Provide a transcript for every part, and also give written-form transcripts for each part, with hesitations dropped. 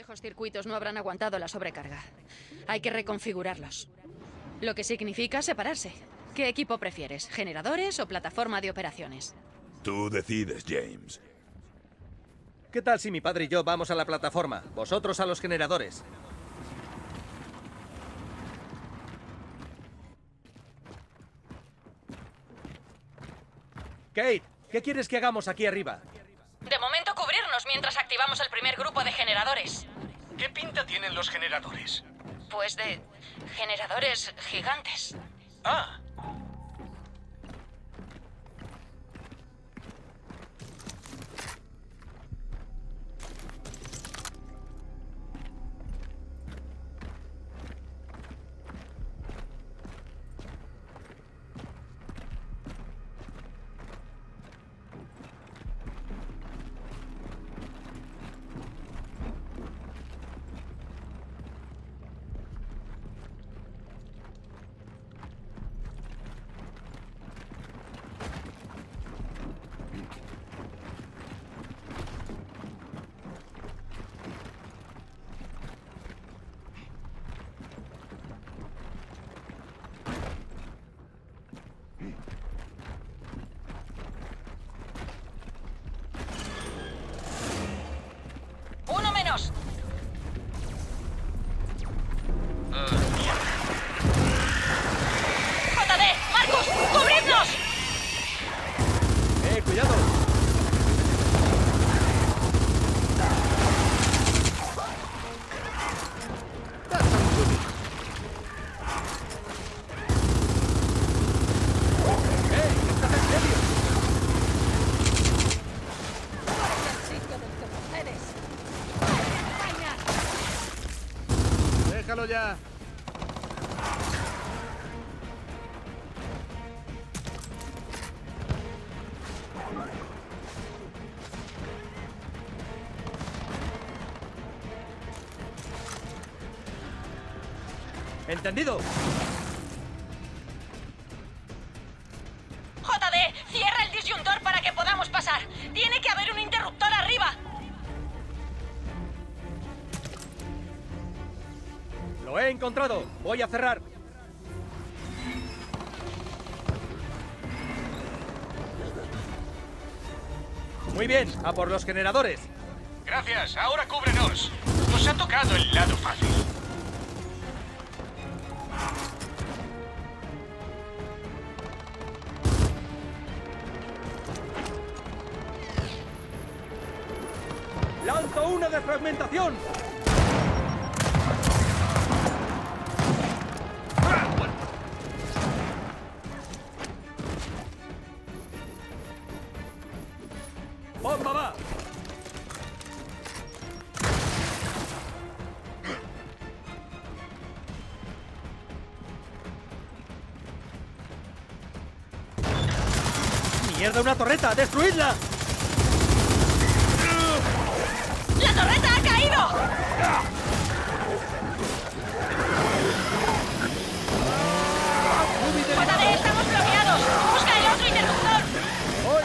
viejos circuitos no habrán aguantado la sobrecarga. Hay que reconfigurarlos. Lo que significa separarse. ¿Qué equipo prefieres? ¿Generadores o plataforma de operaciones? Tú decides, James. ¿Qué tal si mi padre y yo vamos a la plataforma? Vosotros a los generadores. Kate, ¿qué quieres que hagamos aquí arriba? De momento cubrirnos mientras activamos el primer grupo de generadores. ¿Qué pinta tienen los generadores? Pues de generadores gigantes. Ah, ¡Uno menos! ¡JD! ¡Marcus! ¡Cubridnos! ¡Cuidado! ¿Estás en serio? ¡Déjalo ya! ¿Entendido? ¡JD! ¡Cierra el disyuntor para que podamos pasar! ¡Tiene que haber un interruptor arriba! ¡Lo he encontrado! Voy a cerrar. Muy bien, a por los generadores. gracias. Ahora cúbrenos. Nos ha tocado el lado fácil. ¡Lanzo una de fragmentación! ¡Bomba va! ¡Mierda, una torreta! ¡Destruidla! ¡La torreta ha caído! ¡JD! ¡Estamos bloqueados! ¡Busca el otro interruptor! ¡Voy!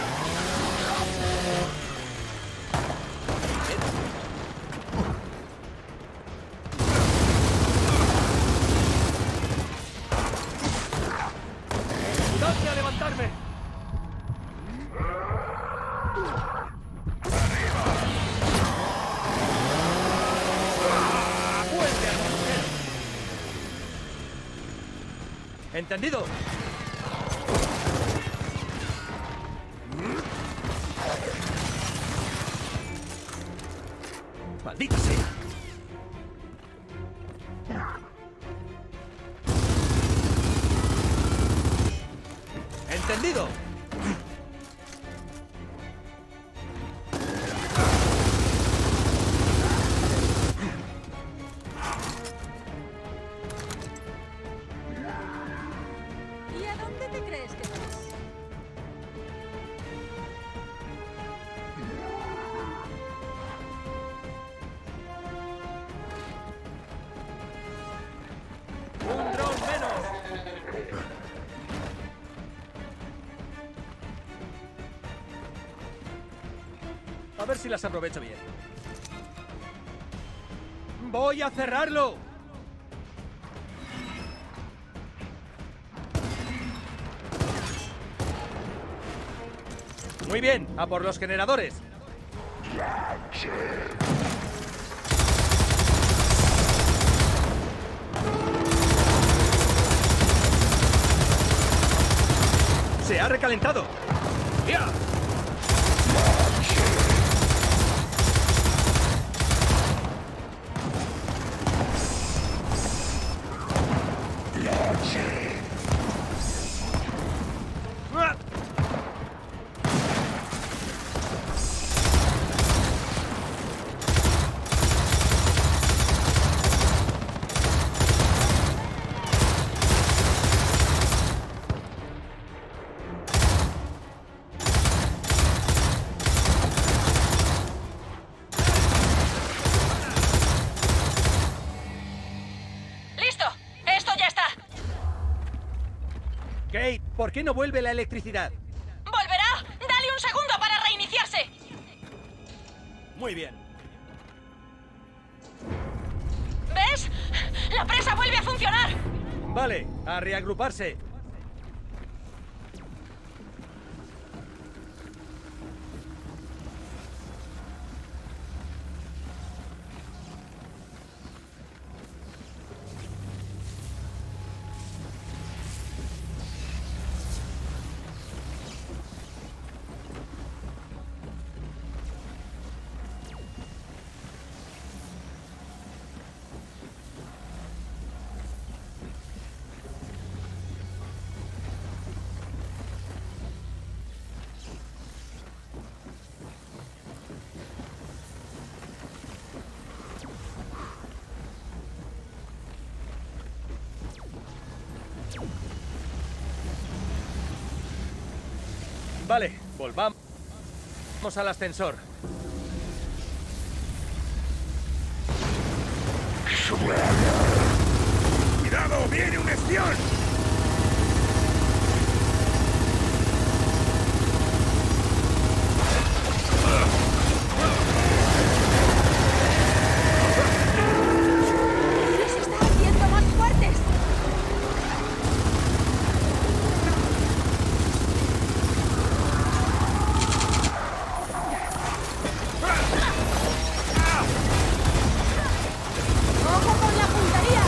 ¡Ayudadme a levantarme! ¡Vuelve a coger! ¿Entendido? ¡Maldita sea! ¡Entendido! ¿Y a dónde te crees que vas? ¡Un dron menos! A ver si las aprovecho bien. ¡Voy a cerrarlo! Muy bien, a por los generadores. ¡Se ha recalentado! ¡Ya! Kate, ¿por qué no vuelve la electricidad? ¡Volverá! ¡Dale un segundo para reiniciarse! Muy bien. ¿Ves? ¡La presa vuelve a funcionar! Vale, a reagruparse. Vale, volvamos al ascensor. ¡Cuidado! ¡Viene un espión! ¡Se está haciendo más fuertes! ¡Ojo con la puntería!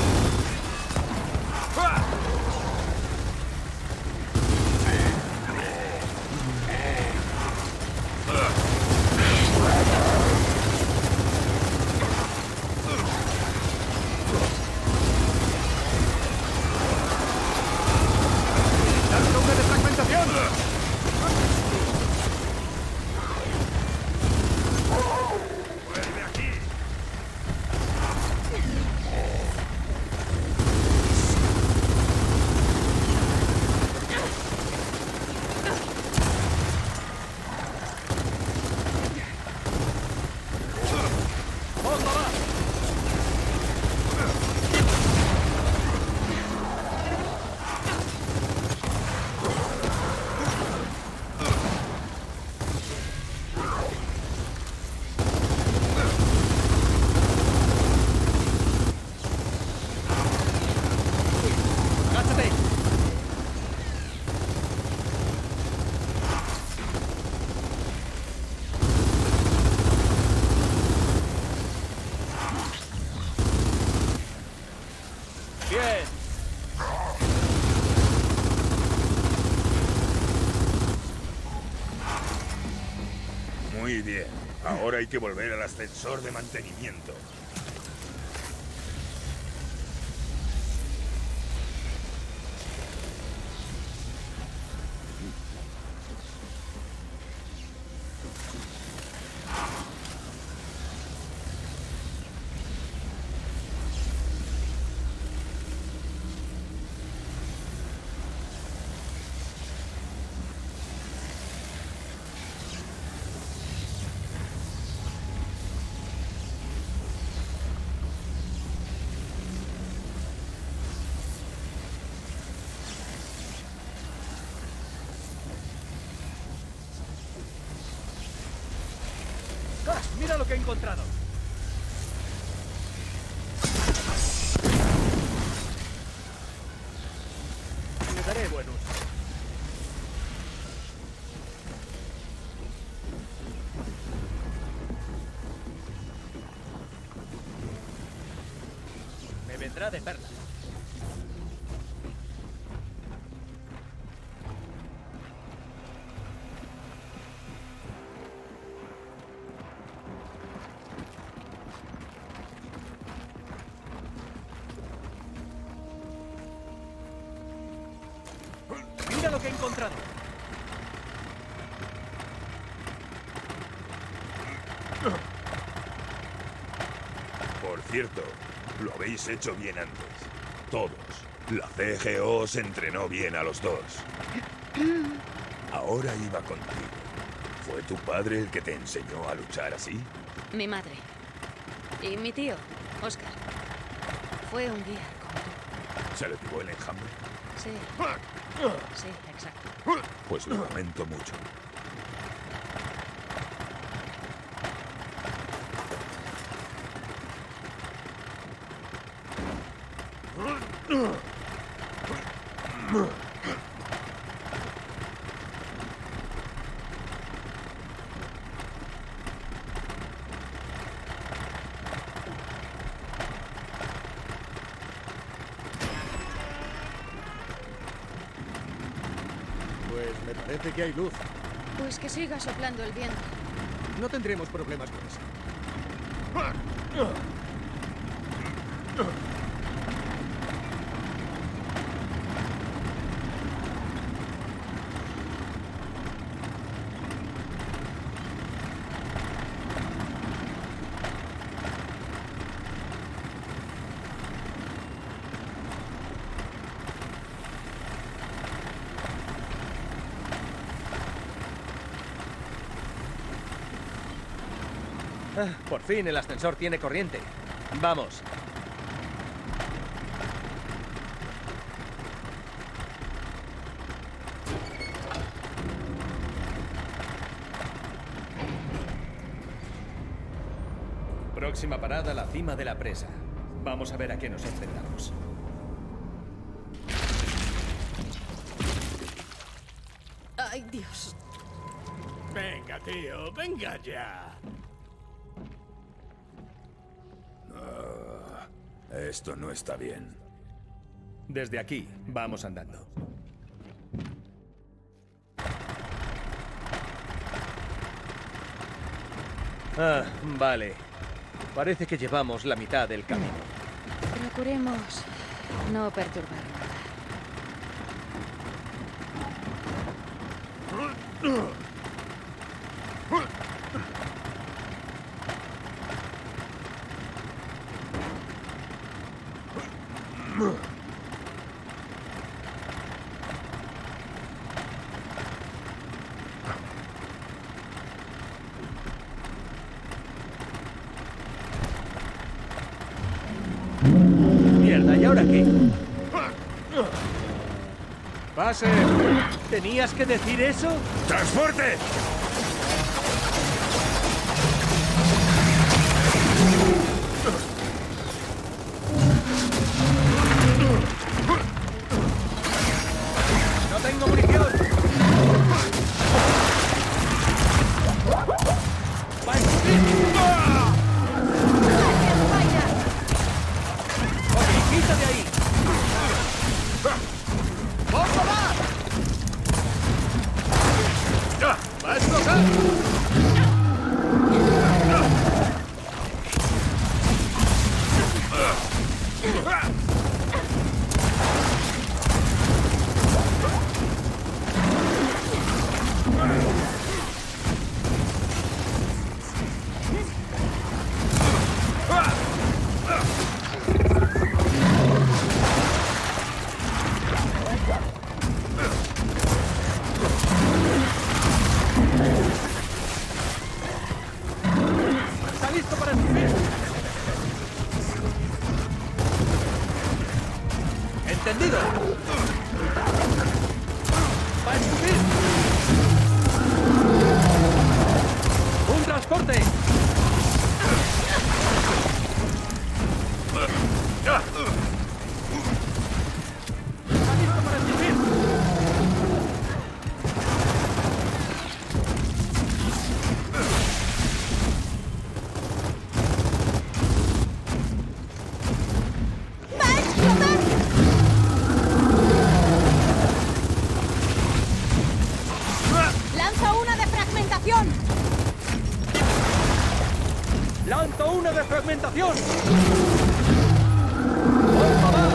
¡Lanza una defragmentación! ¡Vuelve aquí! ¡Ojo, va! ¡Agáchate! Bien. Muy bien. Ahora hay que volver al ascensor de mantenimiento. ¡Ah! ¡Mira lo que he encontrado! haré buen uso. Me vendrá de perlas. Mira lo que he encontrado. Por cierto, lo habéis hecho bien antes. Todos. La CGO os entrenó bien a los dos. Ahora iba contigo. ¿Fue tu padre el que te enseñó a luchar así? Mi madre. Y mi tío, Oscar. Fue un guía como tú. ¿Se le pegó el enjambre? Sí. Sí, exacto. Pues lo lamento mucho. Pues me parece que hay luz. Pues que siga soplando el viento. No tendremos problemas con eso. Ah, por fin el ascensor tiene corriente. Vamos. Próxima parada, la cima de la presa. Vamos a ver a qué nos enfrentamos. Ay, Dios. Venga, tío, venga ya. Esto no está bien. Desde aquí, vamos andando. Ah, vale. Parece que llevamos la mitad del camino. Procuremos no perturbar nada. Mierda, ¿y ahora qué? ¡Pase! ¿Tenías que decir eso? ¡Transporte! ¡No tengo munición! ¡Ok, quita de ahí! ¡Bomba va! ¡Va a explotar! ¡Está listo para subir! ¡Entendido! ¡Va a subir! ¡Un transporte! ¡Está listo para subir! fragmentación! ¡Bomba va!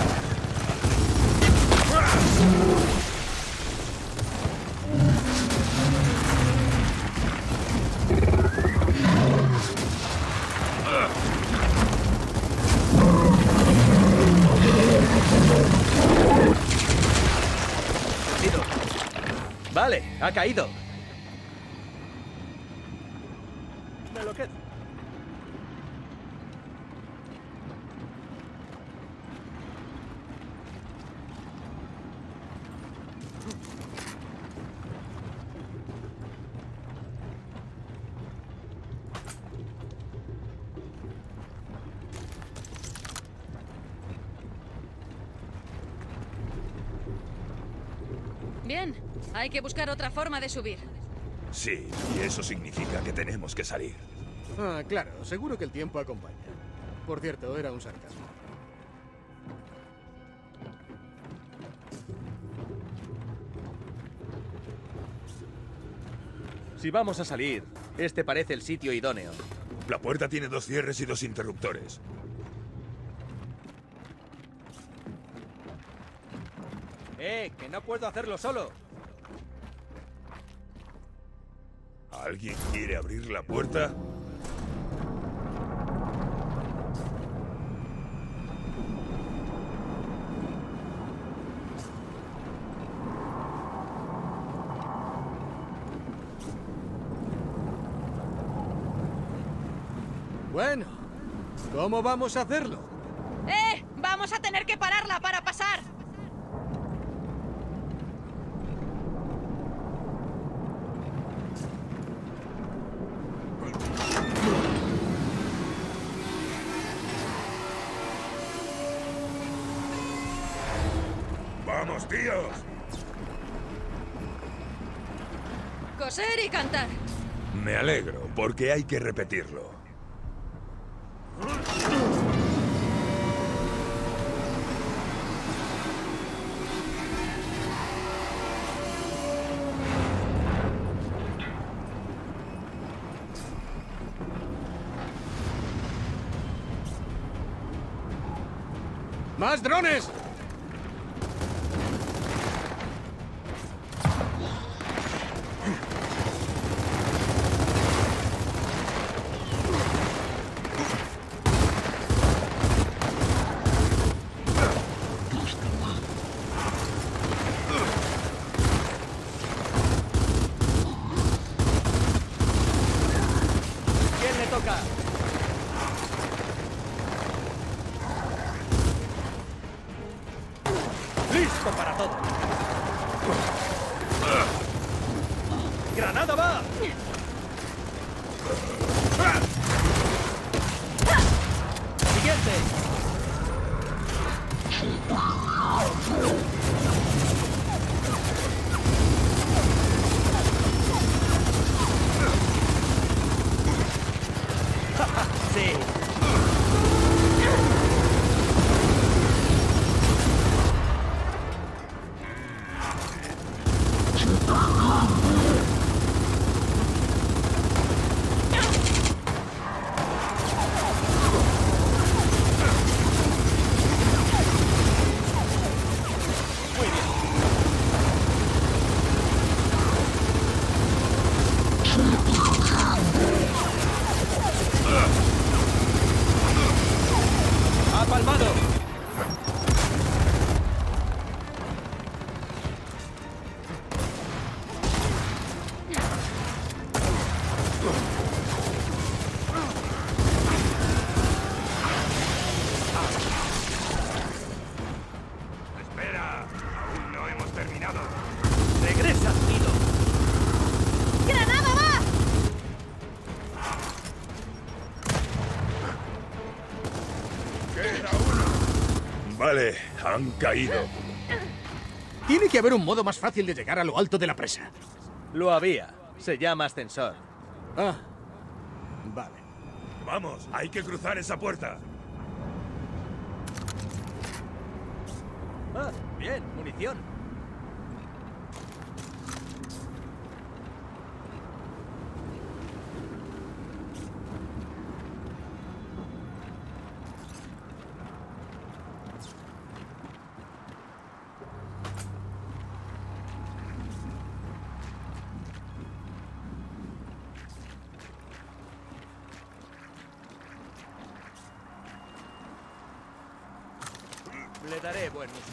Vale, ha caído. Me lo quedo. Bien, hay que buscar otra forma de subir. Sí, y eso significa que tenemos que salir. Ah, claro, seguro que el tiempo acompaña. Por cierto, era un sarcasmo. Si vamos a salir, este parece el sitio idóneo. La puerta tiene 2 cierres y 2 interruptores. Que no puedo hacerlo solo. ¿Alguien quiere abrir la puerta? Bueno, ¿cómo vamos a hacerlo? ¡Vamos a tener que pararla para pasar! ¡Vamos, tíos! Coser y cantar. Me alegro, porque hay que repetirlo. ¡Más drones! ¿Quién le toca? ¡Listo para todo! ¡Granada va! ¡Siguiente! ¡Sí! ¡Ha palmado! ¡Espera! Aún no hemos terminado. ¡Regresa, Tito! ¡Granada va! ¡Queda uno! Vale, han caído. Tiene que haber un modo más fácil de llegar a lo alto de la presa. Lo había. Se llama ascensor. Ah, vale. Vamos, hay que cruzar esa puerta. Ah, bien, munición. Le daré buen uso.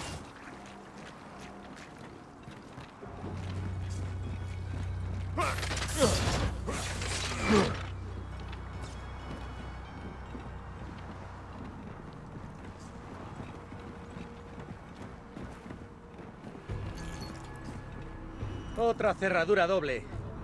Otra cerradura doble.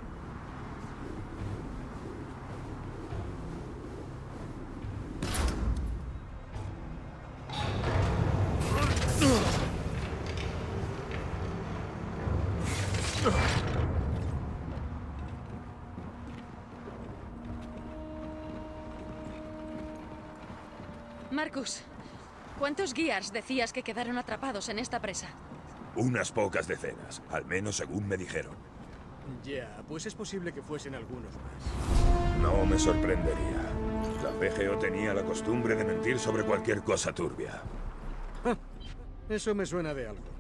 Marcus, ¿cuántos Gears decías que quedaron atrapados en esta presa? Unas pocas decenas, al menos según me dijeron. Ya, pues es posible que fuesen algunos más. No me sorprendería. La PGO tenía la costumbre de mentir sobre cualquier cosa turbia. Eso me suena de algo.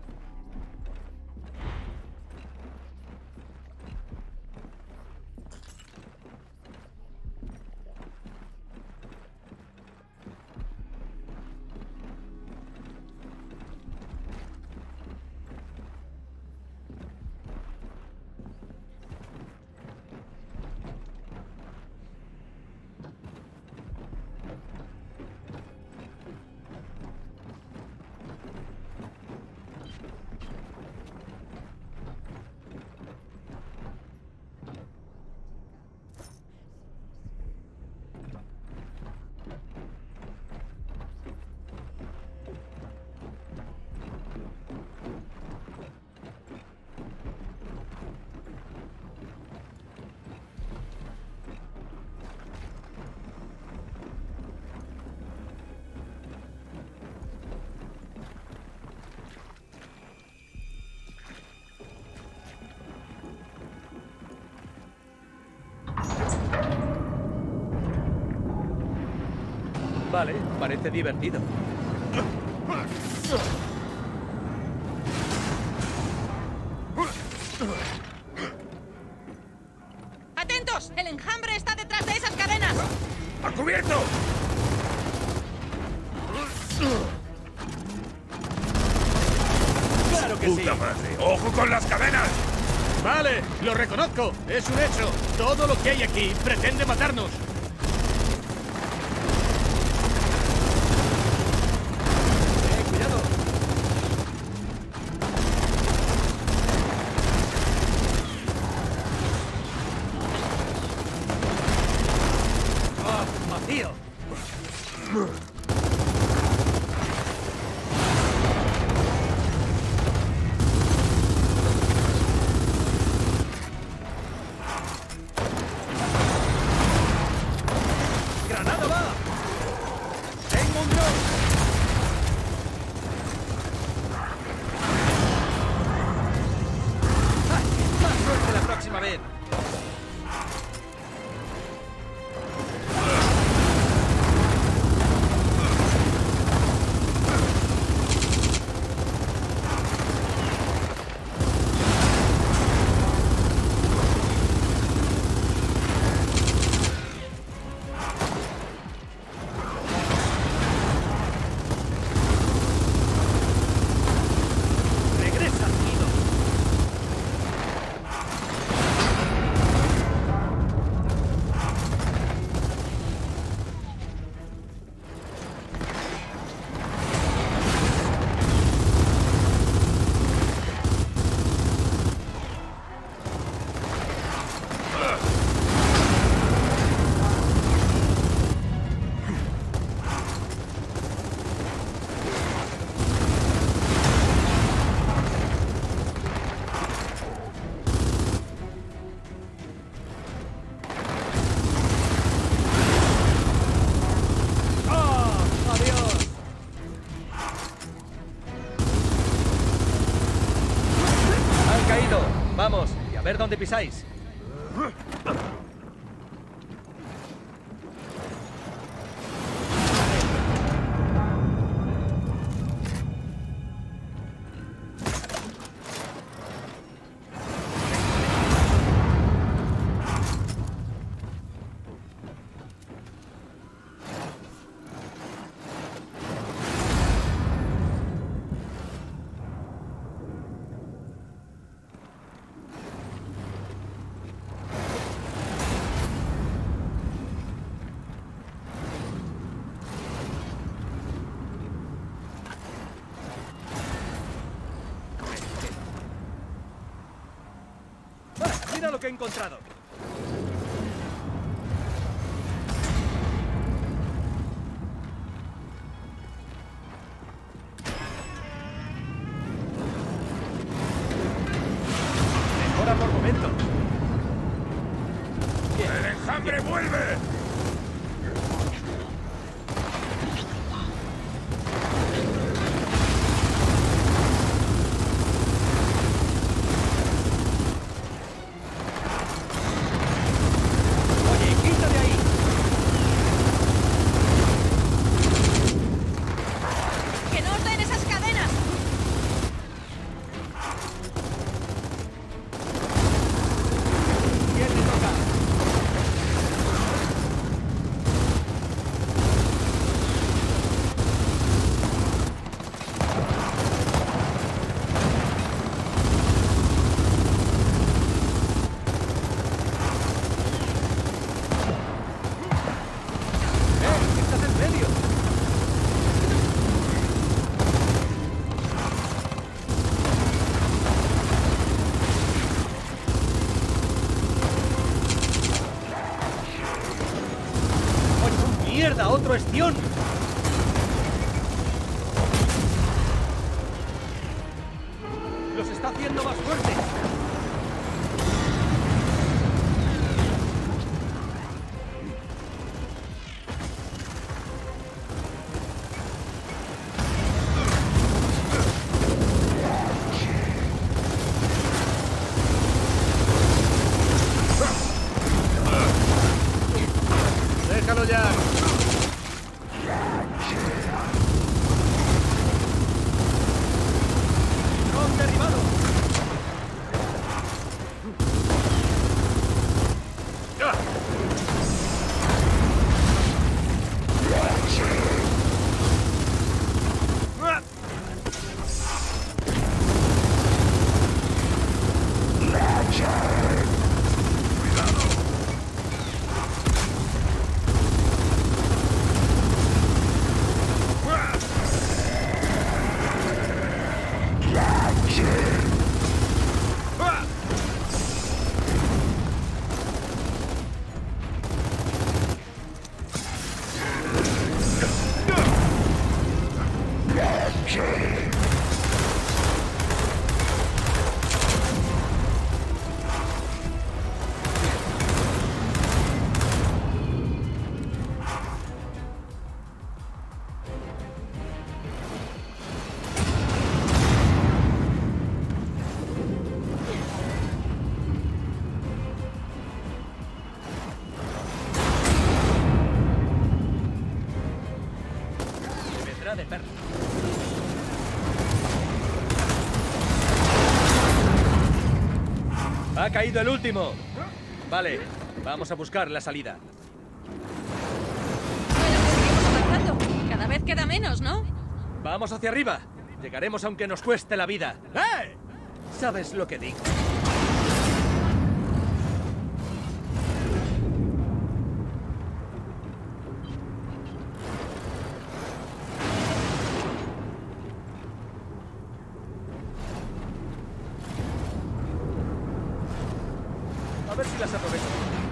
Vale, parece divertido. ¡Atentos! ¡El enjambre está detrás de esas cadenas! ¡A cubierto! ¡Claro que sí! ¡Puta madre! ¡Ojo con las cadenas! Vale, lo reconozco. Es un hecho. Todo lo que hay aquí pretende matarnos. Cuidado. ¡Ah, vacío! ¡Granada va! ¡Tengo un dron! ¡Ay! ¡Más suerte la próxima vez! ¡Regresa, Guido! ¡Ah! ¡Adiós! Han caído. Vamos, y a ver dónde pisáis. Mira lo que he encontrado. Mejora por momentos. ¡El enjambre vuelve! Oye, quítate ahí. ¡Que no os den esas cadenas! ¿Quién le toca? ¡Estás en medio! ¡Oye, mierda! ¡Otro estión! ¡Los está haciendo más fuertes! ¡Déjalo ya! ¡Son derribados! Se vendrá de perro. Ha caído el último. Vale, vamos a buscar la salida. Bueno, seguimos avanzando. Cada vez queda menos, ¿no? Vamos hacia arriba. Llegaremos aunque nos cueste la vida. ¡Eh! ¿Sabes lo que digo? A ver si las aprovecho.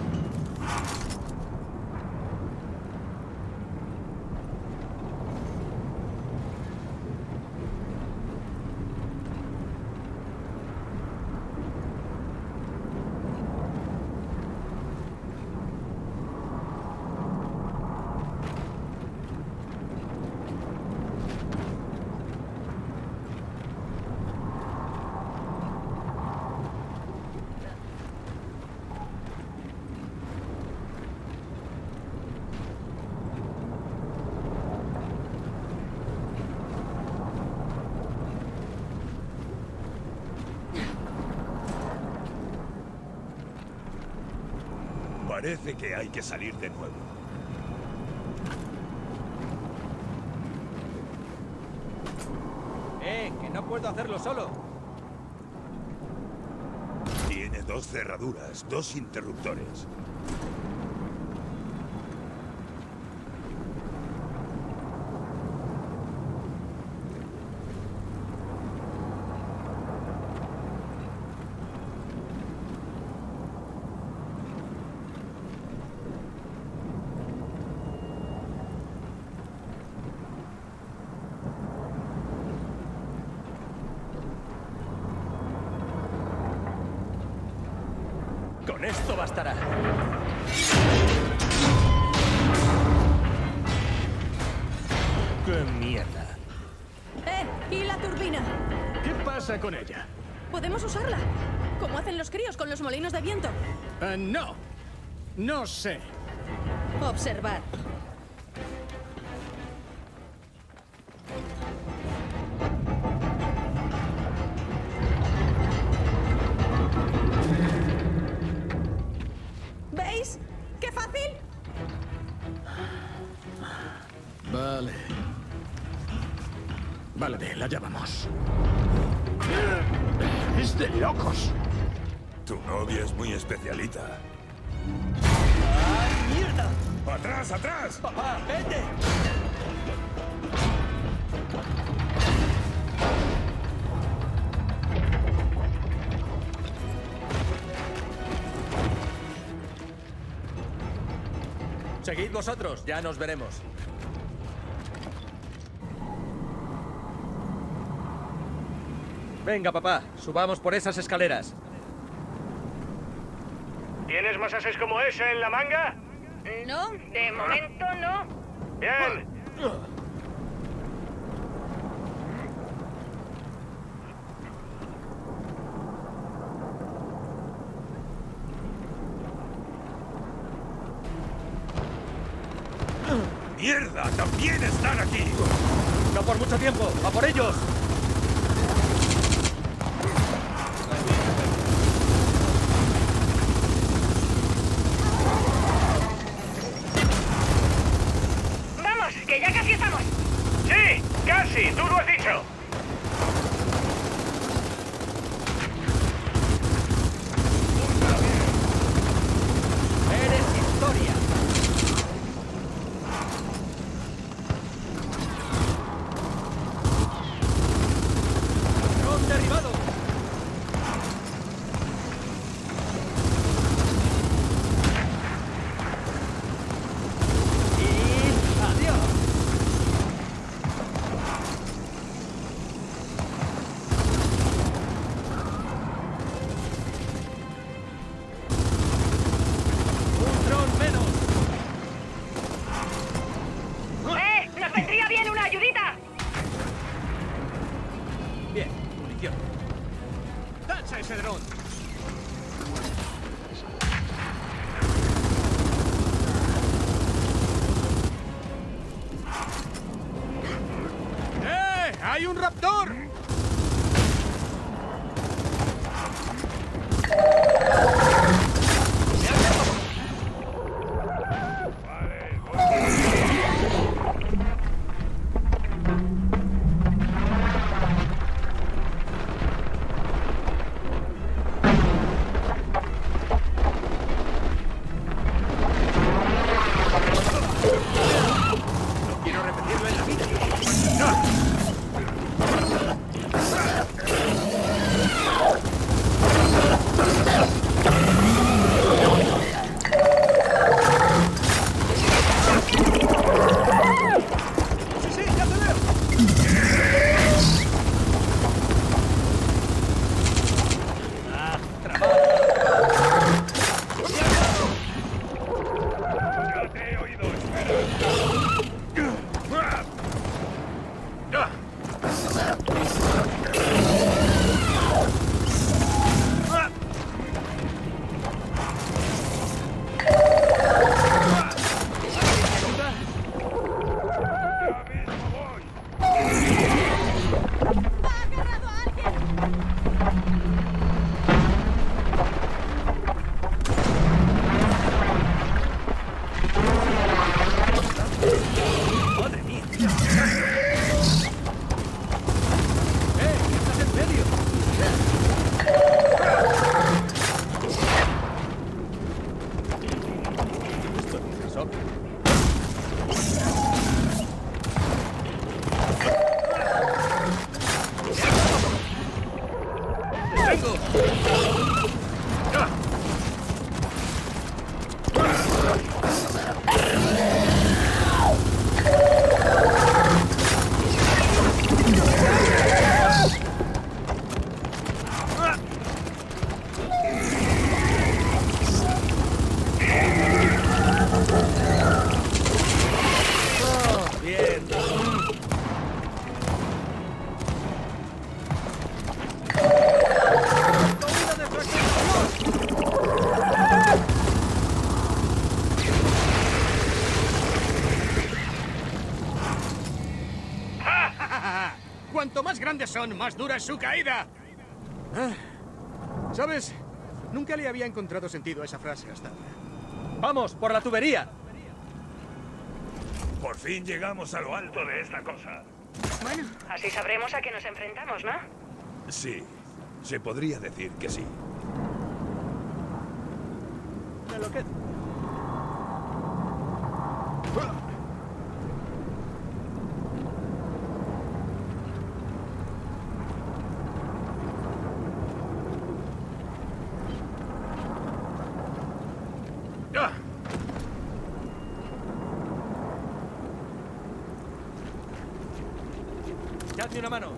Parece que hay que salir de nuevo. Que no puedo hacerlo solo. Tiene 2 cerraduras, 2 interruptores. Con esto bastará. ¡Qué mierda! ¿Y la turbina? ¿Qué pasa con ella? ¿Podemos usarla? Como hacen los críos con los molinos de viento. No. No sé. Observar. ¿Veis? ¡Qué fácil! Vale. Vale, Bill, allá vamos. ¡Es de locos! Tu novia es muy especialita. ¡Ay, mierda! ¡Atrás, atrás! ¡Papá, vete! Seguid vosotros, ya nos veremos. Venga, papá, subamos por esas escaleras. ¿Tienes más ases como ese en la manga? No, de momento no. Bien. ¡Mierda! ¡También están aquí! No por mucho tiempo, ¡a por ellos! ¡Vamos, que ya casi estamos! Sí, casi, tú lo has dicho. ¡Eres historia! ¡Dron derribado! ¡Y adiós! ¡Un dron menos! ¡Nos vendría bien una ayudita! Bien, munición. ¡Tacha ese dron! ¡Hay un raptor! No quiero repetirlo en la vida. ¡Sí, sí, ya te veo! ¡Ah, trabajo! ¡Ya te he oído! ¡Espera! ¡Ya mismo voy! ¡Ha agarrado a alguien! ¡Madre mía! ¿Estás en medio? Esto no es obvio. ¡Tengo! son, más dura es su caída. ¿Sabes? Nunca le había encontrado sentido a esa frase hasta ahora. ¡Vamos, por la tubería! Por fin llegamos a lo alto de esta cosa. Bueno, así sabremos a qué nos enfrentamos, ¿no? Sí, se podría decir que sí. Me lo quedo. ¡Echadme una mano!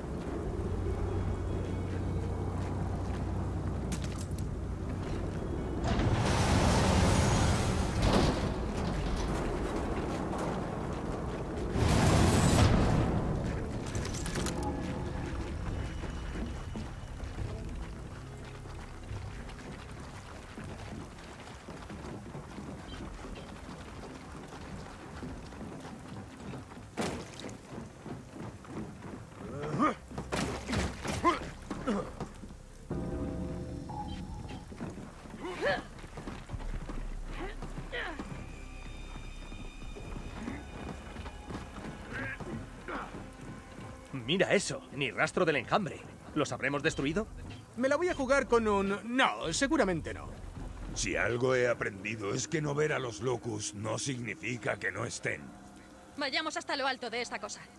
Mira eso, ni rastro del enjambre. ¿Los habremos destruido? Me la voy a jugar con un... No, seguramente no. Si algo he aprendido es que no ver a los Locust no significa que no estén. Vayamos hasta lo alto de esta cosa.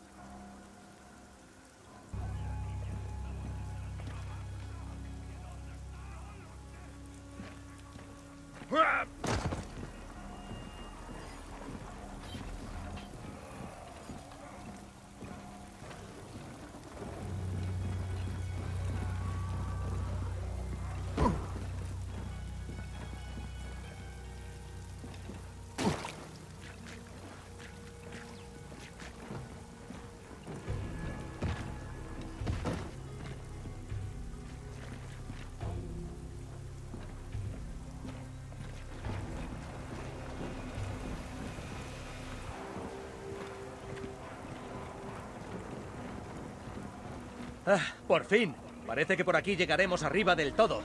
Ah, por fin. Parece que por aquí llegaremos arriba del todo.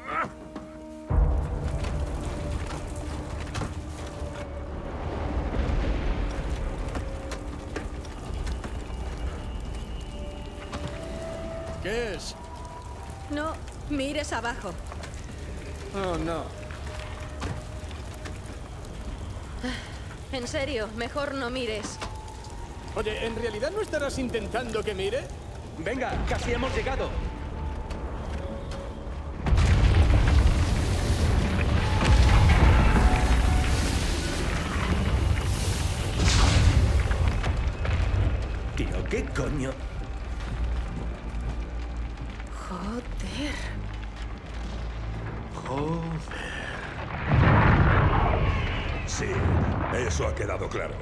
¿Qué es? No, mires abajo. Oh, no. En serio, mejor no mires. Oye, ¿en realidad no estarás intentando que mire? Venga, casi hemos llegado. Tío, ¿qué coño? Joder. Sí, eso ha quedado claro.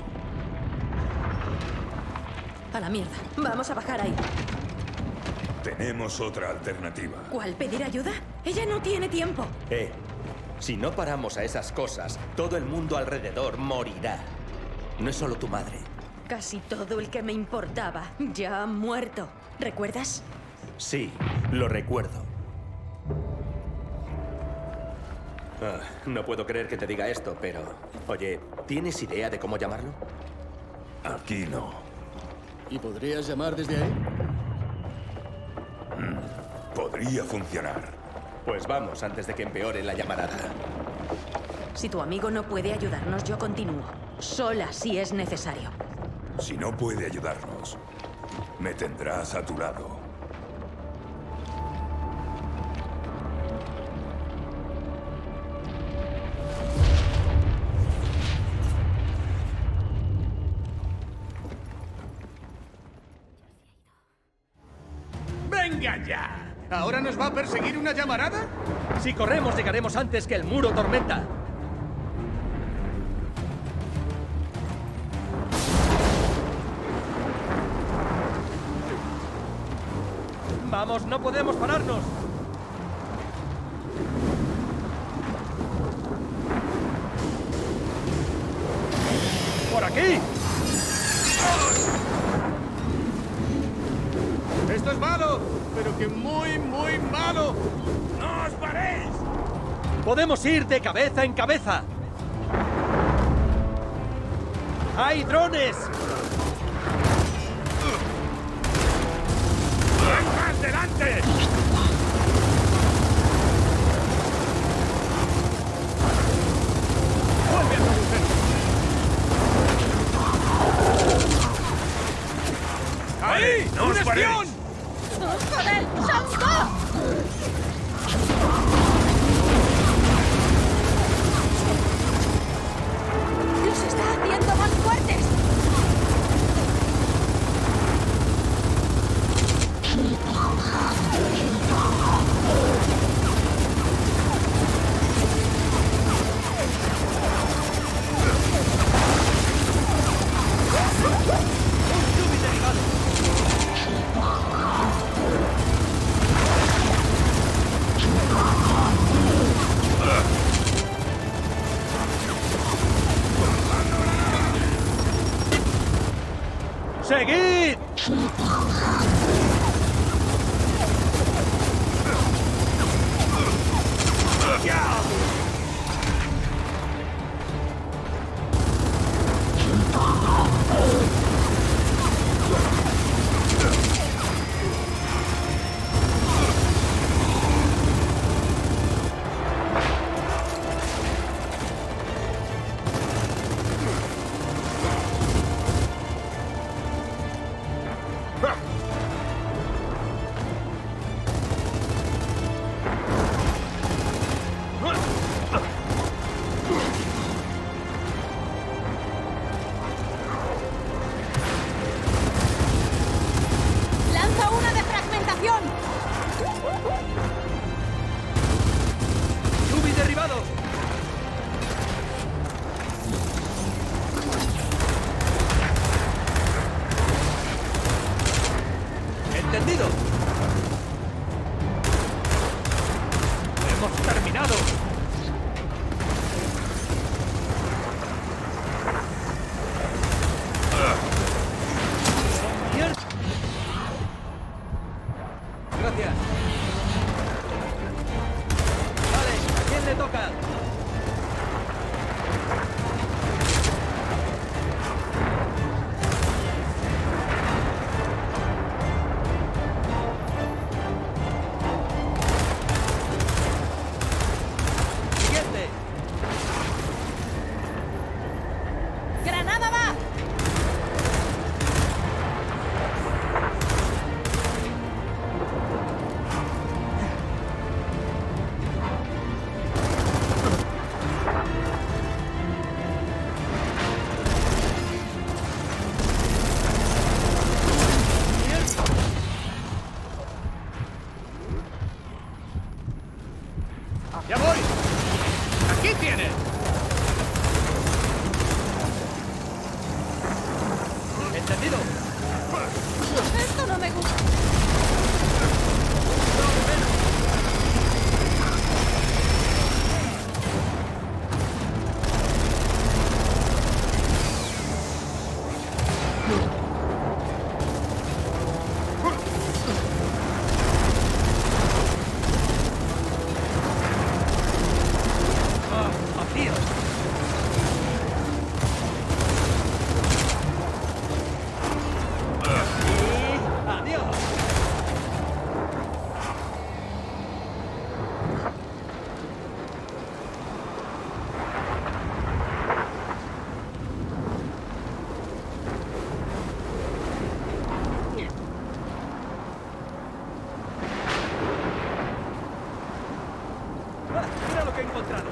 A la mierda. Vamos a bajar ahí. Tenemos otra alternativa. ¿Cuál? ¿Pedir ayuda? Ella no tiene tiempo. Si no paramos a esas cosas, todo el mundo alrededor morirá. No es solo tu madre. Casi todo el que me importaba ya ha muerto. ¿Recuerdas? Sí, lo recuerdo. No puedo creer que te diga esto, pero... Oye, ¿tienes idea de cómo llamarlo? Aquí no. ¿Y podrías llamar desde ahí? Podría funcionar. Pues vamos, antes de que empeore la llamarada. Si tu amigo no puede ayudarnos, yo continúo. Sola si es necesario. Si no puede ayudarnos, me tendrás a tu lado. ¡Venga ya! ¿Ahora nos va a perseguir una llamarada? Si corremos, llegaremos antes que el muro tormenta. ¡Vamos, no podemos pararnos! ¡Por aquí! Esto es malo, pero que muy, muy malo. ¡No os paréis! Podemos ir de cabeza en cabeza. ¡Hay drones! ¡Hay más delante! ¡Vuelve a tu mujer! ¡Ahí! no ¡Un os paréis! espión! ¡Joder! ¡Son dos! ¡Los está haciendo más fuertes! ¡Seguid! ¡Lanza una de fragmentación! ¡Yubi derribado! ¡Entendido! ¡Hemos terminado! ¡Mierda! Gracias. Vale, ¿a quién le toca? Siguiente. ¡Granada va! ¡Ya voy! ¡Aquí tienes! ¿Entendido? Esto no me gusta. ¡Vacío! Y ¡adiós! Ah, ¡mira lo que he encontrado!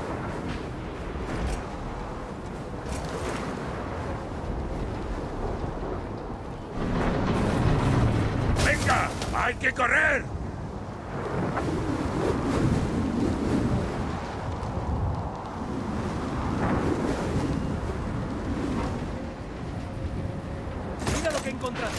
¡Venga! ¡Hay que correr! ¡Mira lo que he encontrado!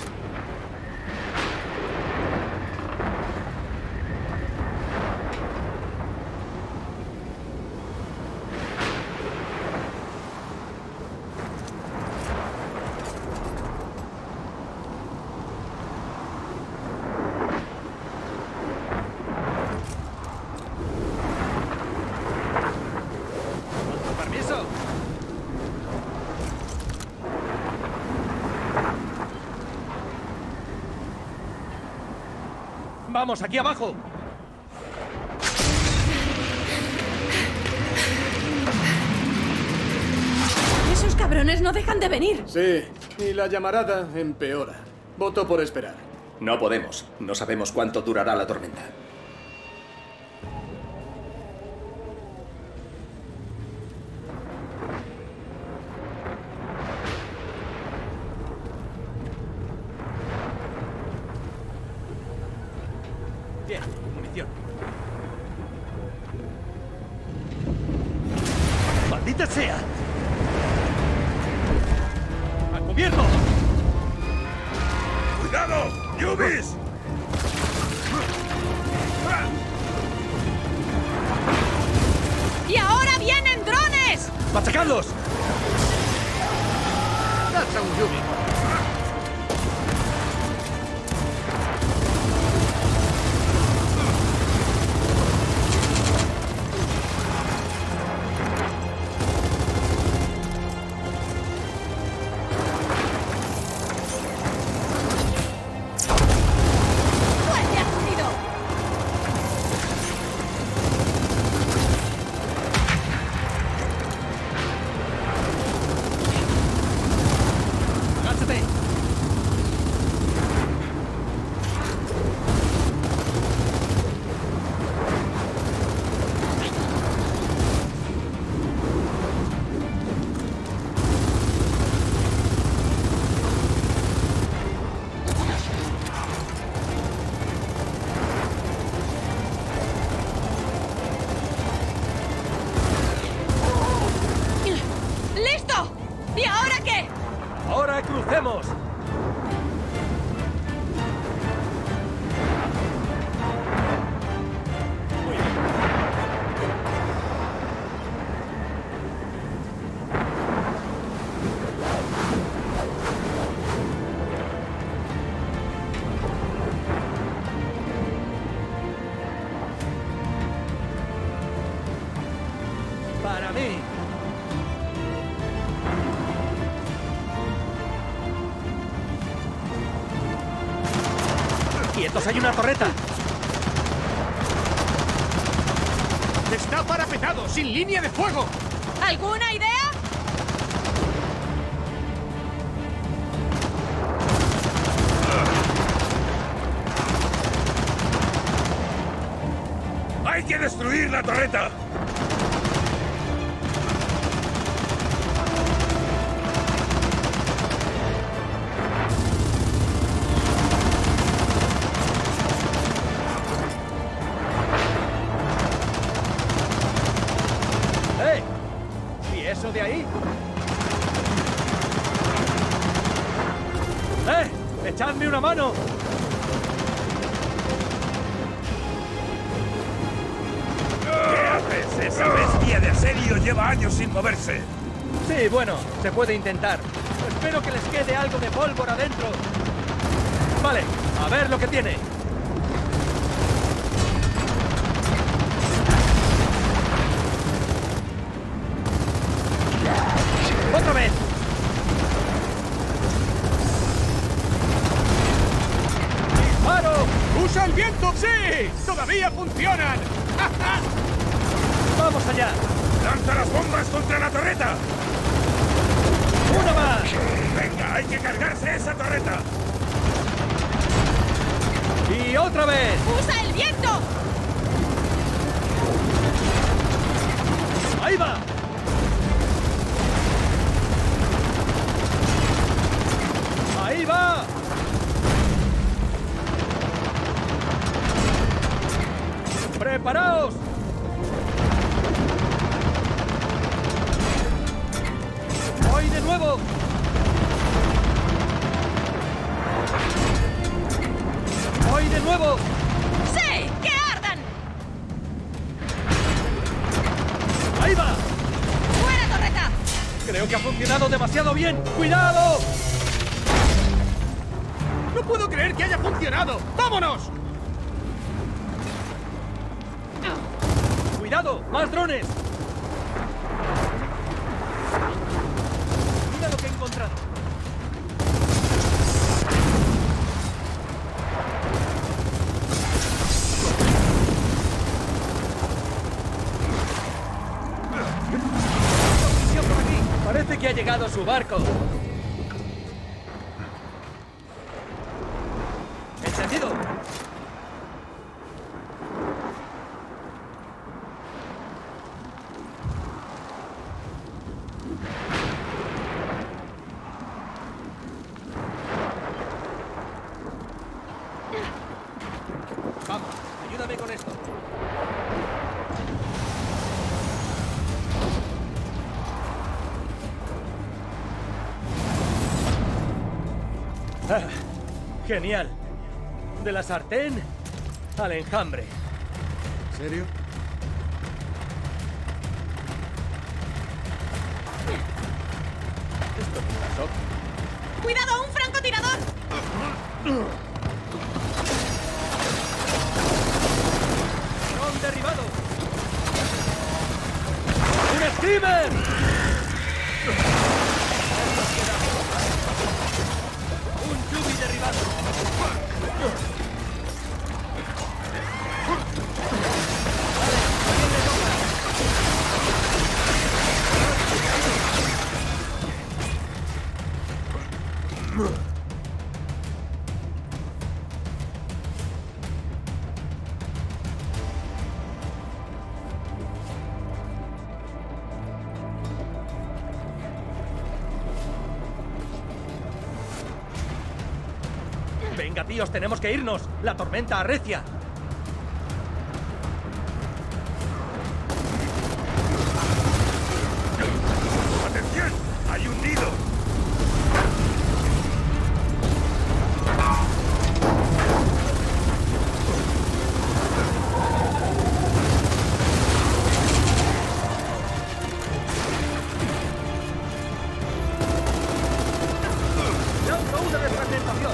Vamos, aquí abajo. Esos cabrones no dejan de venir. Sí, y la llamarada empeora. Voto por esperar. No podemos. No sabemos cuánto durará la tormenta. Bien, munición. ¡Maldita sea! ¡A cubierto! ¡Cuidado! ¡Yubis! ¡Y ahora vienen drones! ¡Machacadlos! ¡Lanza un Yubi! ¡Fuerte ha subido! ¡Lánzate! ¡Listo! ¿Y ahora qué? ¡Ahora crucemos! Muy bien. Para mí. ¡Quietos! ¡Hay una torreta! ¡Está parapetado, sin línea de fuego! ¿Alguna idea? ¡Hay que destruir la torreta! ¡Eh! ¿Y eso de ahí? ¡Echadme una mano! ¿Qué haces? Esa bestia de asedio lleva años sin moverse. Sí, bueno, se puede intentar. Espero que les quede algo de pólvora dentro. Vale, a ver lo que tiene. ¡Otra vez! ¡Disparo! ¡Usa el viento! ¡Sí! ¡Todavía funcionan! ¡Vamos allá! ¡Lanza las bombas contra la torreta! ¡Una más! ¡Venga, hay que cargarse esa torreta! ¡Y otra vez! ¡Usa el viento! ¡Ahí va! ¡Ahí va! ¡Preparaos! ¡Voy de nuevo! ¡Voy de nuevo! ¡Sí! ¡Que ardan! ¡Ahí va! ¡Fuera, torreta! Creo que ha funcionado demasiado bien. ¡Cuidado! ¡No puedo creer que haya funcionado! ¡Vámonos! ¡Cuidado! ¡Más drones! Mira lo que he encontrado. ha llegado su barco. ¡Entendido! Vamos, ayúdame con esto. Ah, genial. De la sartén al enjambre. ¿Serio? Esto no pasó. ¡Cuidado, un francotirador! ¡Dron derribado! ¡Un screamer! ¡Un Yubi derribado! Venga, tíos, tenemos que irnos. La tormenta arrecia. ¡Atención! ¡Hay un nido! ¡Lanzo una desfragmentación!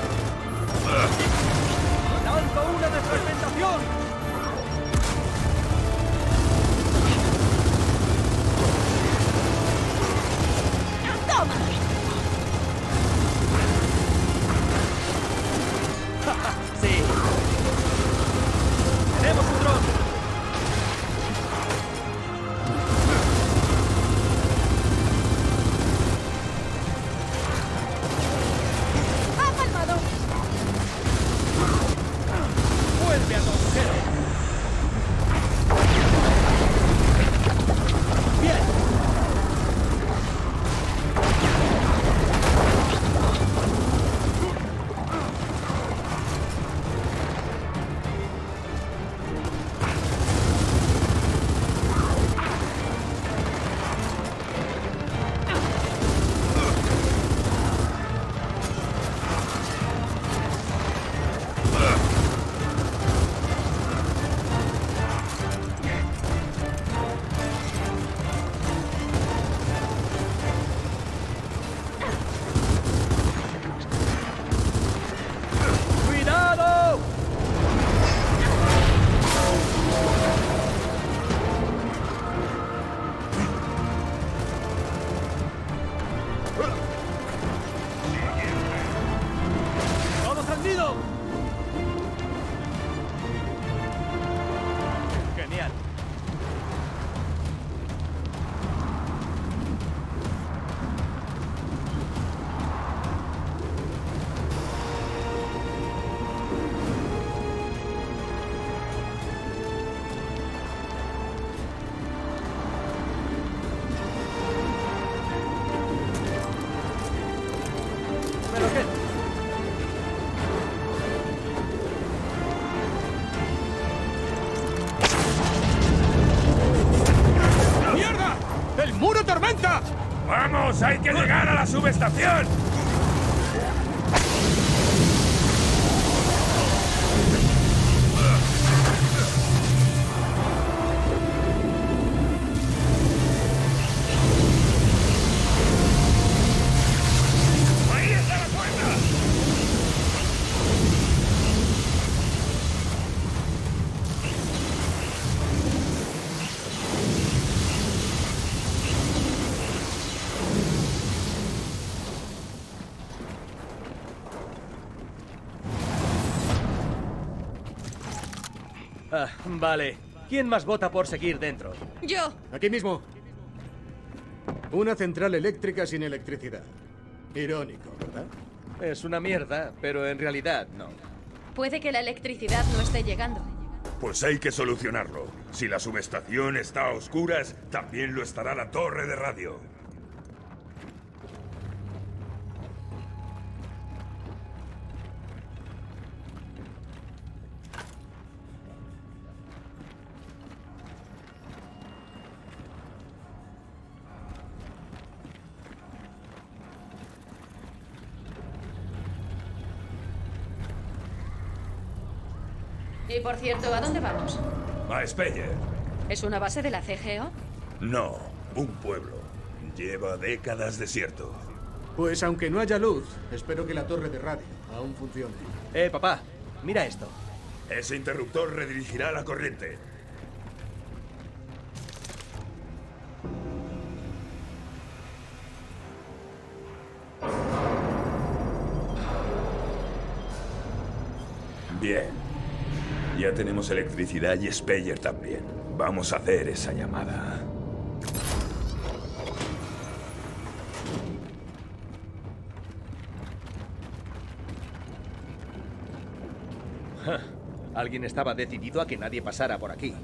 ¡Lanzo una desfragmentación! ¡Sí! ¡Tenemos un dron! ¡Ha palmado! ¡Vuelve a tu agujero! ¡Bien! ¡Cuidado! ¡Todos al nido! Genial. ¿Pero qué? ¡Mierda! ¡El muro tormenta! ¡Vamos! ¡Hay que llegar a la subestación! ¡Ahí está la puerta! Ah, vale. ¿Quién más vota por seguir dentro? Yo. Aquí mismo. Una central eléctrica sin electricidad. Irónico, ¿verdad? Es una mierda, pero en realidad no. Puede que la electricidad no esté llegando. Pues hay que solucionarlo. Si la subestación está a oscuras, también lo estará la torre de radio. Y por cierto, ¿a dónde vamos? A Speyer. ¿Es una base de la CGO? No, un pueblo. Lleva décadas desierto. Pues aunque no haya luz, espero que la torre de radio aún funcione. Papá, mira esto. Ese interruptor redirigirá la corriente. Bien. Ya tenemos electricidad y Speyer también. Vamos a hacer esa llamada. Alguien estaba decidido a que nadie pasara por aquí.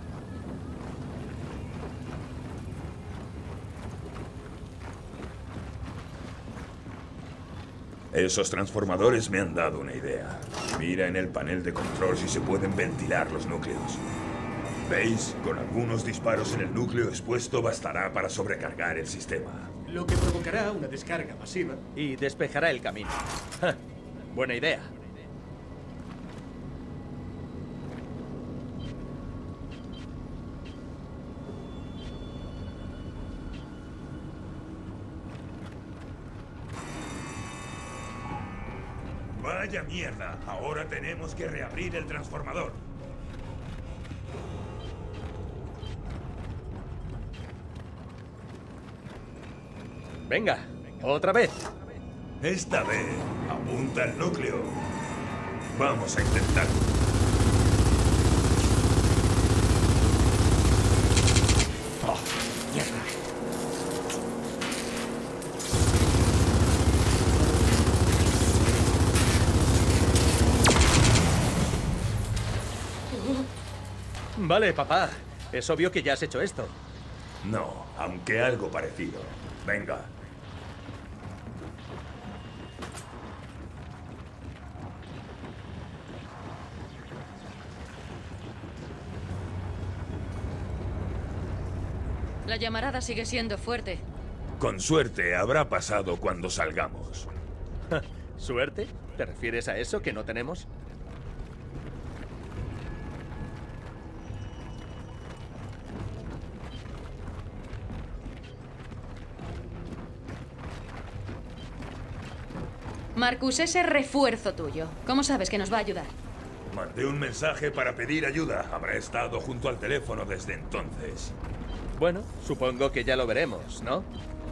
Esos transformadores me han dado una idea. Mira en el panel de control si se pueden ventilar los núcleos. ¿Veis? Con algunos disparos en el núcleo expuesto bastará para sobrecargar el sistema. Lo que provocará una descarga masiva. Y despejará el camino. Buena idea. ¡Vaya mierda! Ahora tenemos que reabrir el transformador. Venga, otra vez. Esta vez, apunta al núcleo. Vamos a intentarlo. Oh, mierda. Vale, papá. Es obvio que ya has hecho esto. No, aunque algo parecido. Venga. La llamarada sigue siendo fuerte. Con suerte habrá pasado cuando salgamos. ¿Suerte? ¿Te refieres a eso que no tenemos? Marcus, ese refuerzo tuyo, ¿cómo sabes que nos va a ayudar? Mandé un mensaje para pedir ayuda. Habrá estado junto al teléfono desde entonces. Bueno, supongo que ya lo veremos, ¿no?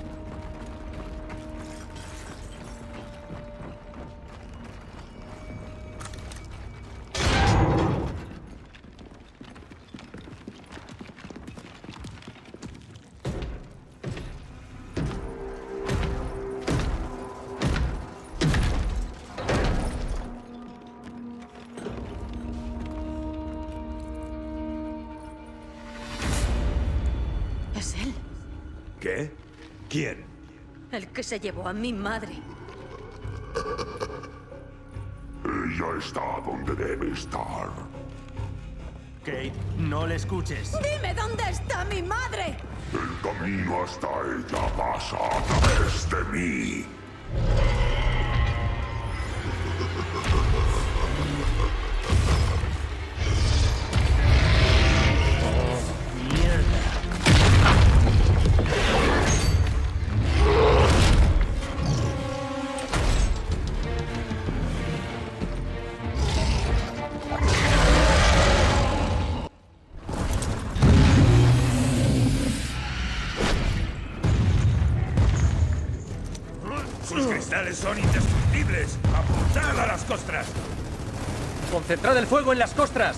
Es él, ¿Qué? ¿Quién? el que se llevó a mi madre. Ella está donde debe estar. Kate, no le escuches. ¡Dime dónde está mi madre! El camino hasta ella pasa a través de mí. ¡Sus cristales son indestructibles! ¡Apuntad a las costras! ¡Concentrad el fuego en las costras!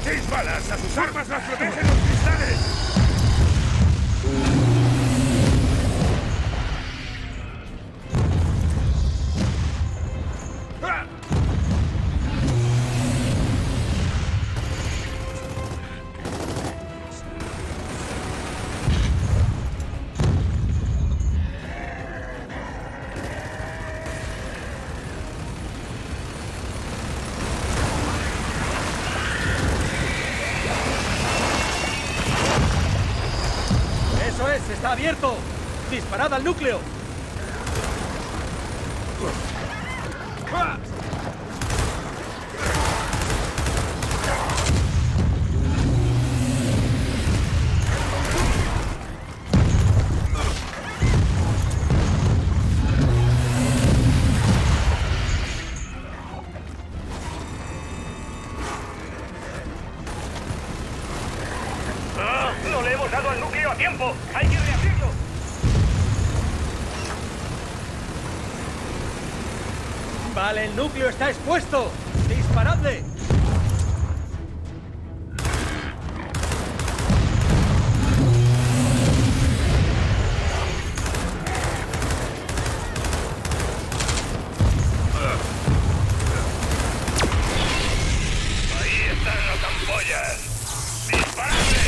echéis balas! ¡A sus armas las protegen los cristales! ¡Está abierto! ¡Disparad al núcleo! ¡No le hemos dado al núcleo a tiempo! ¡Hay que reabrirlo! Vale, el núcleo está expuesto. ¡Disparadle! ¡Ahí están las ampollas! ¡Disparadle!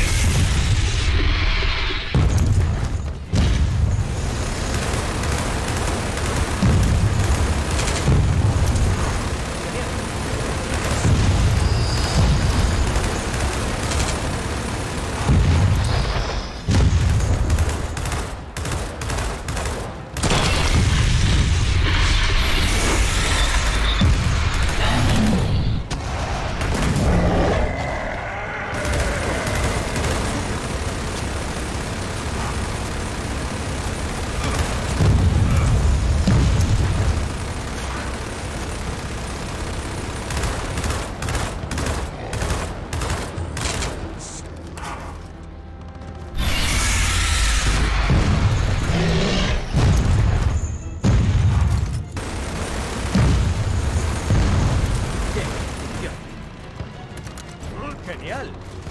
¡Genial!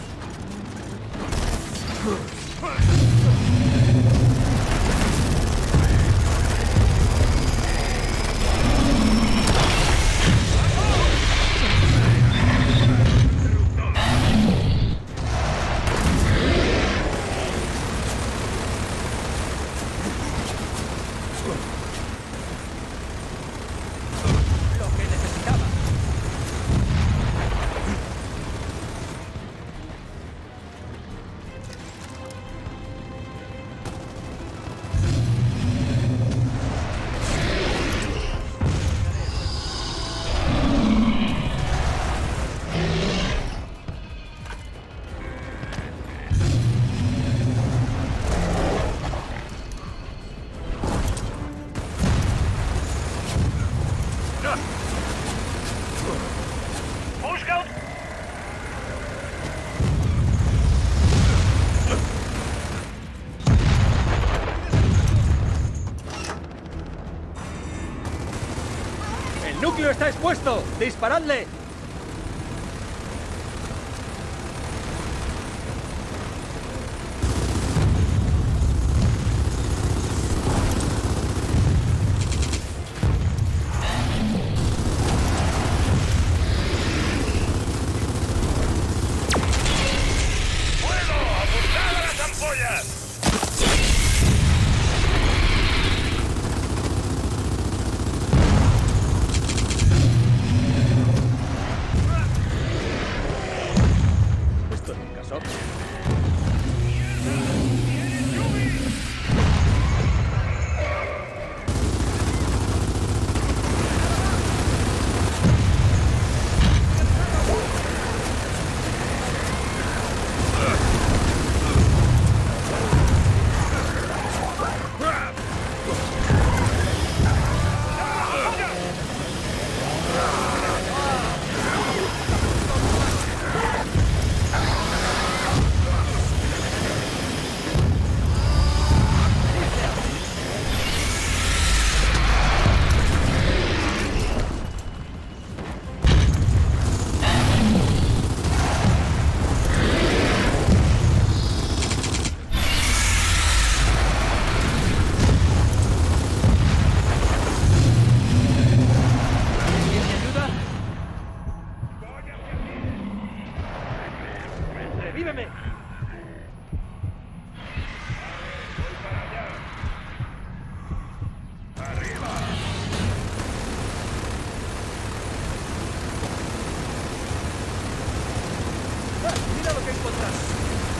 Lo que necesitaba. ¡Busca! ¡El núcleo está expuesto! ¡Disparadle! ¡Fuego! ¡Apuntad a las ampollas! Esto nunca sobra. ¡Recíbeme! ¡Mira lo que encontrás!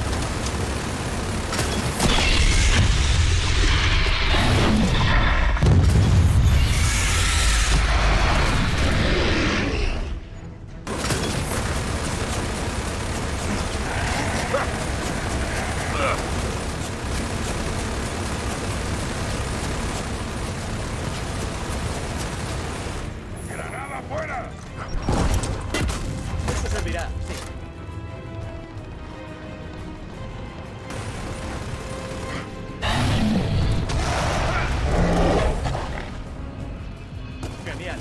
¡Granada fuera! Eso servirá, sí. Genial.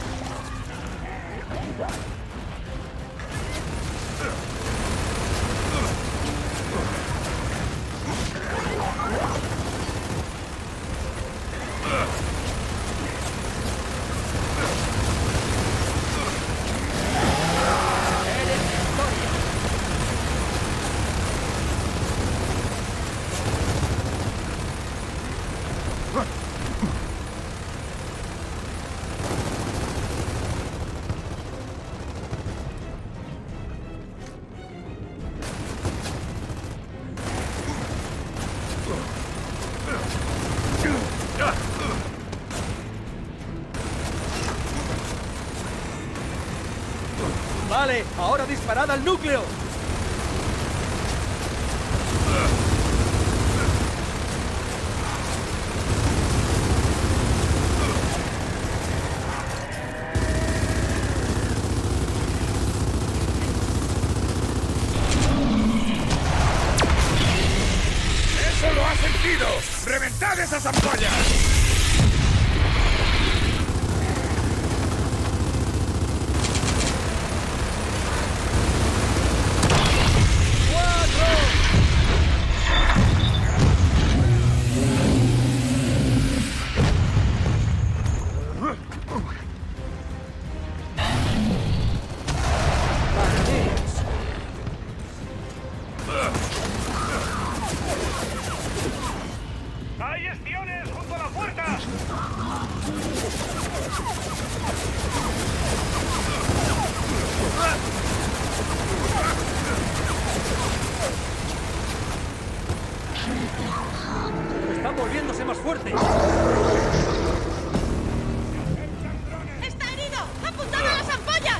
Eres victoria. Vale, ahora disparad al núcleo. ¡Eso lo ha sentido! ¡Reventad esas ampollas! ¡Hay espiones junto a la puerta! Están volviéndose más fuertes. ¡Está herido! ¡Apuntad a las ampollas!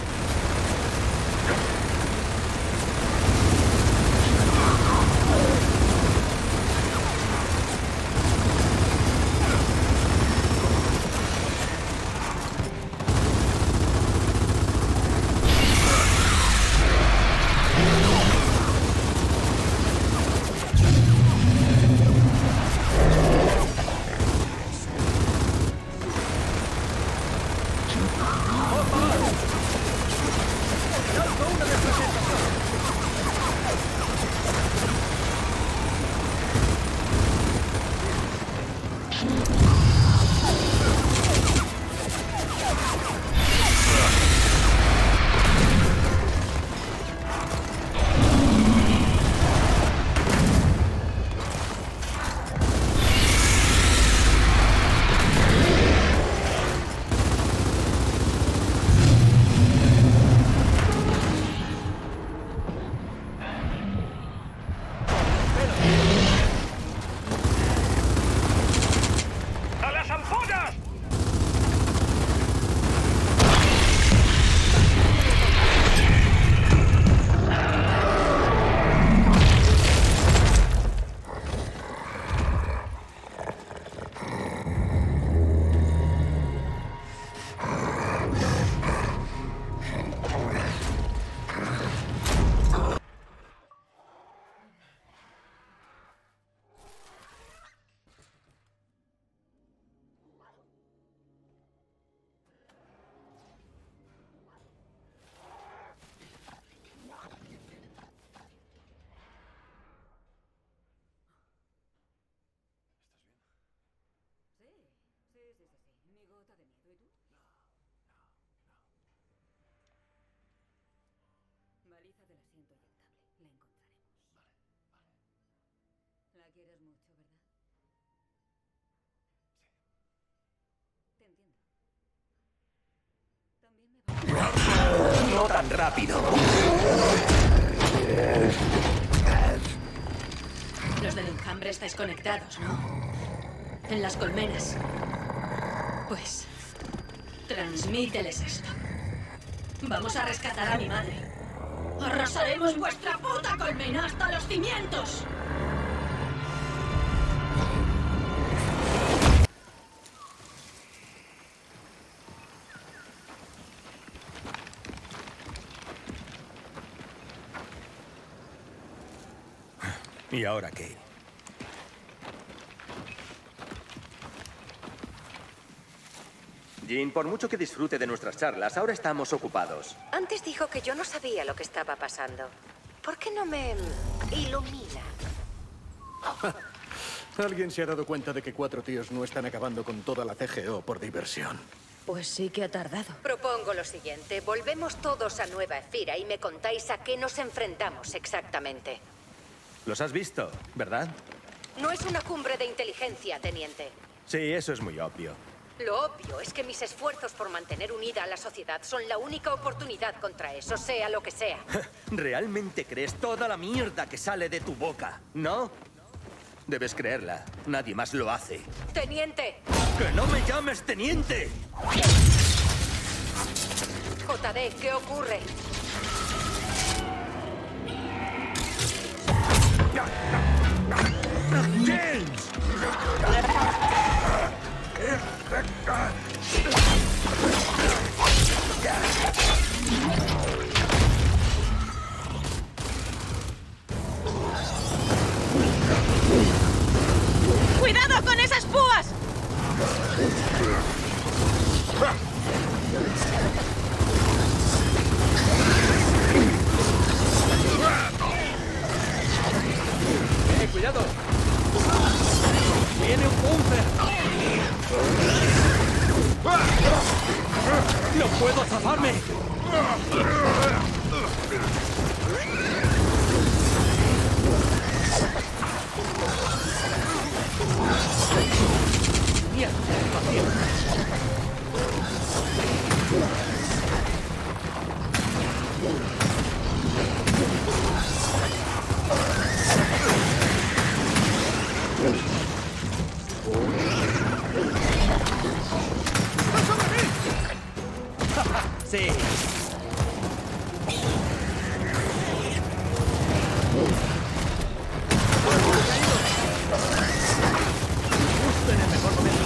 ¡A las ampollas! Ni gota de miedo. ¿Y tú? Baliza del asiento eyectable. La encontré. La quieres mucho, ¿verdad? Te entiendo. También me va... No tan rápido. Los del enjambre estáis conectados, ¿no? En las colmenas. Pues... transmíteles esto. Vamos a rescatar a mi madre. ¡Arrasaremos vuestra puta colmena hasta los cimientos! ¿Y ahora qué? Jean, por mucho que disfrute de nuestras charlas, ahora estamos ocupados. Antes dijo que yo no sabía lo que estaba pasando. ¿Por qué no me ilumina? Alguien se ha dado cuenta de que 4 tíos no están acabando con toda la CGO por diversión. Pues sí que ha tardado. Propongo lo siguiente. Volvemos todos a Nueva Efira y me contáis a qué nos enfrentamos exactamente. Los has visto, ¿verdad? No es una cumbre de inteligencia, teniente. Sí, eso es muy obvio. Lo obvio es que mis esfuerzos por mantener unida a la sociedad son la única oportunidad contra eso, sea lo que sea. ¿Realmente crees toda la mierda que sale de tu boca? ¿No? Debes creerla. Nadie más lo hace. ¡Teniente! ¡Que no me llames teniente! JD, ¿qué ocurre? ¡James! ¡Cuidado con esas púas! ¡Cuidado! ¡Viene un búnker! ¡No puedo zafarme! ¡Mierda! ¡Vacío! Sí. Justo en el mejor momento.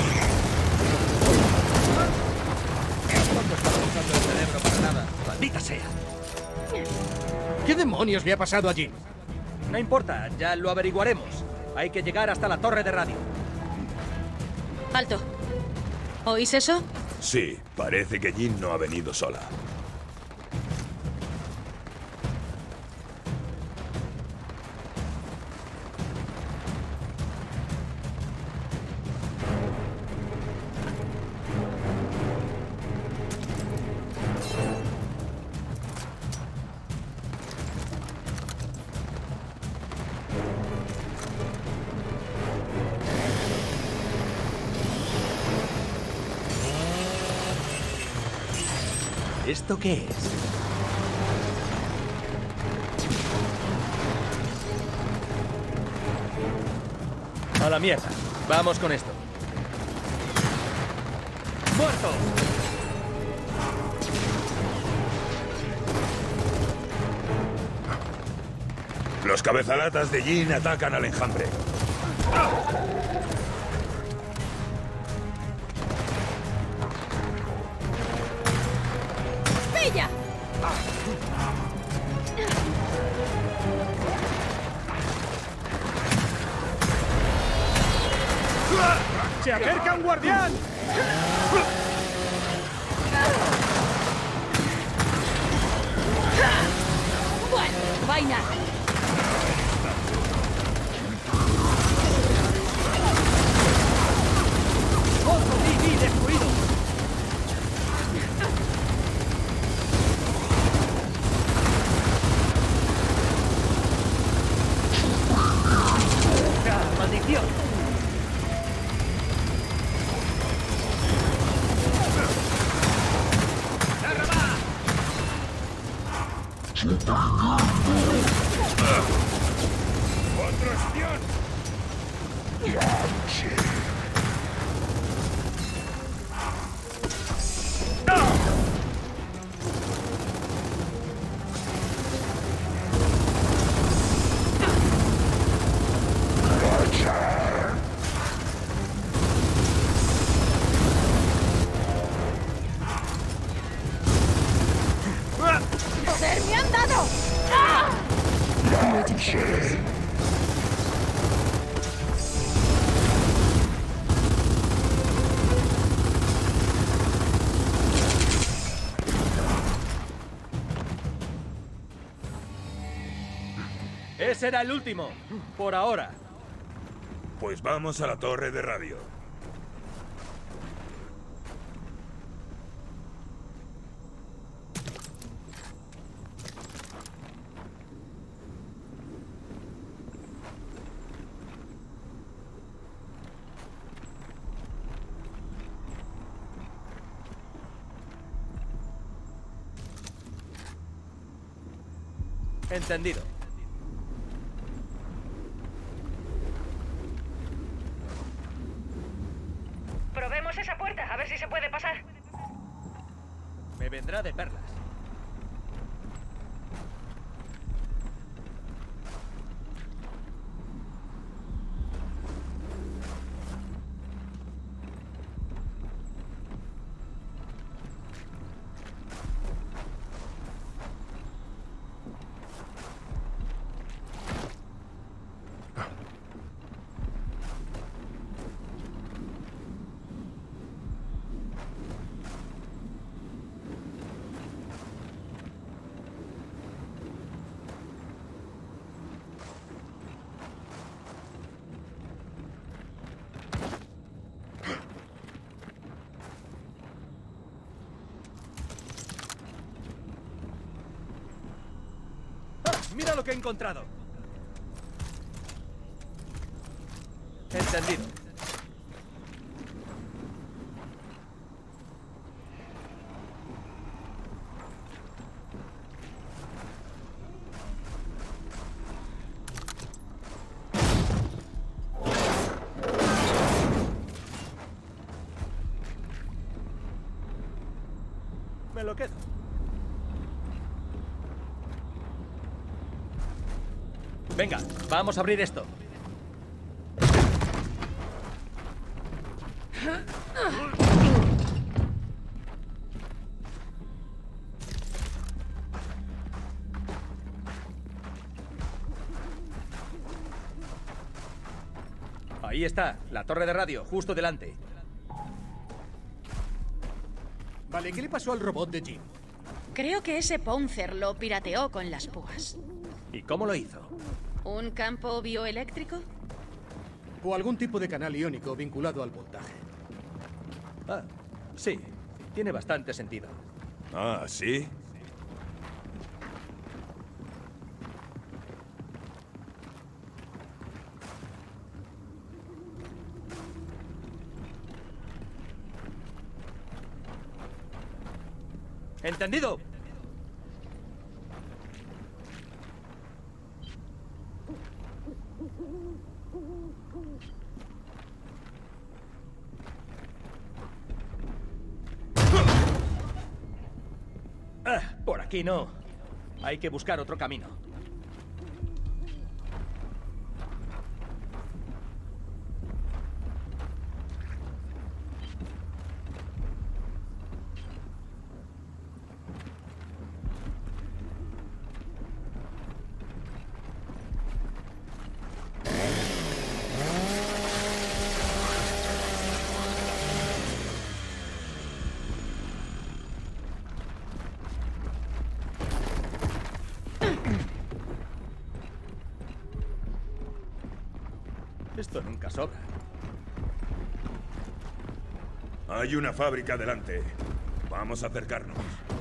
Tampoco estaba usando el cerebro para nada. ¡Maldita sea! ¿Qué demonios le ha pasado allí? No importa, ya lo averiguaremos. Hay que llegar hasta la torre de radio. Alto. ¿Oís eso? Sí, parece que Jean no ha venido sola. ¿Esto qué es? A la mierda. Vamos con esto. ¡Muerto! Los cabezalatas de Jean atacan al enjambre. ¡Pilla! ¡Se acerca un guardián! Bueno, vaina. ¡Otro DD destruido! ¡Otro espión! ¡Joder, me han dado! ¡Ah! Muchas gracias. Ese era el último. Por ahora. Pues vamos a la torre de radio. Entendido. Probemos esa puerta, a ver si se puede pasar. Me vendrá de perlas. ¡Mira lo que he encontrado! Entendido. Me lo quedo. Venga, vamos a abrir esto. Ahí está, la torre de radio, justo delante. Vale, ¿qué le pasó al robot de Jim? Creo que ese Pouncer lo pirateó con las púas. ¿Y cómo lo hizo? ¿Un campo bioeléctrico? O algún tipo de canal iónico vinculado al voltaje. Ah, sí, tiene bastante sentido. Ah, ¿sí? ¿Entendido? Por aquí no. Hay que buscar otro camino. Esto nunca sobra. Hay una fábrica delante. Vamos a acercarnos.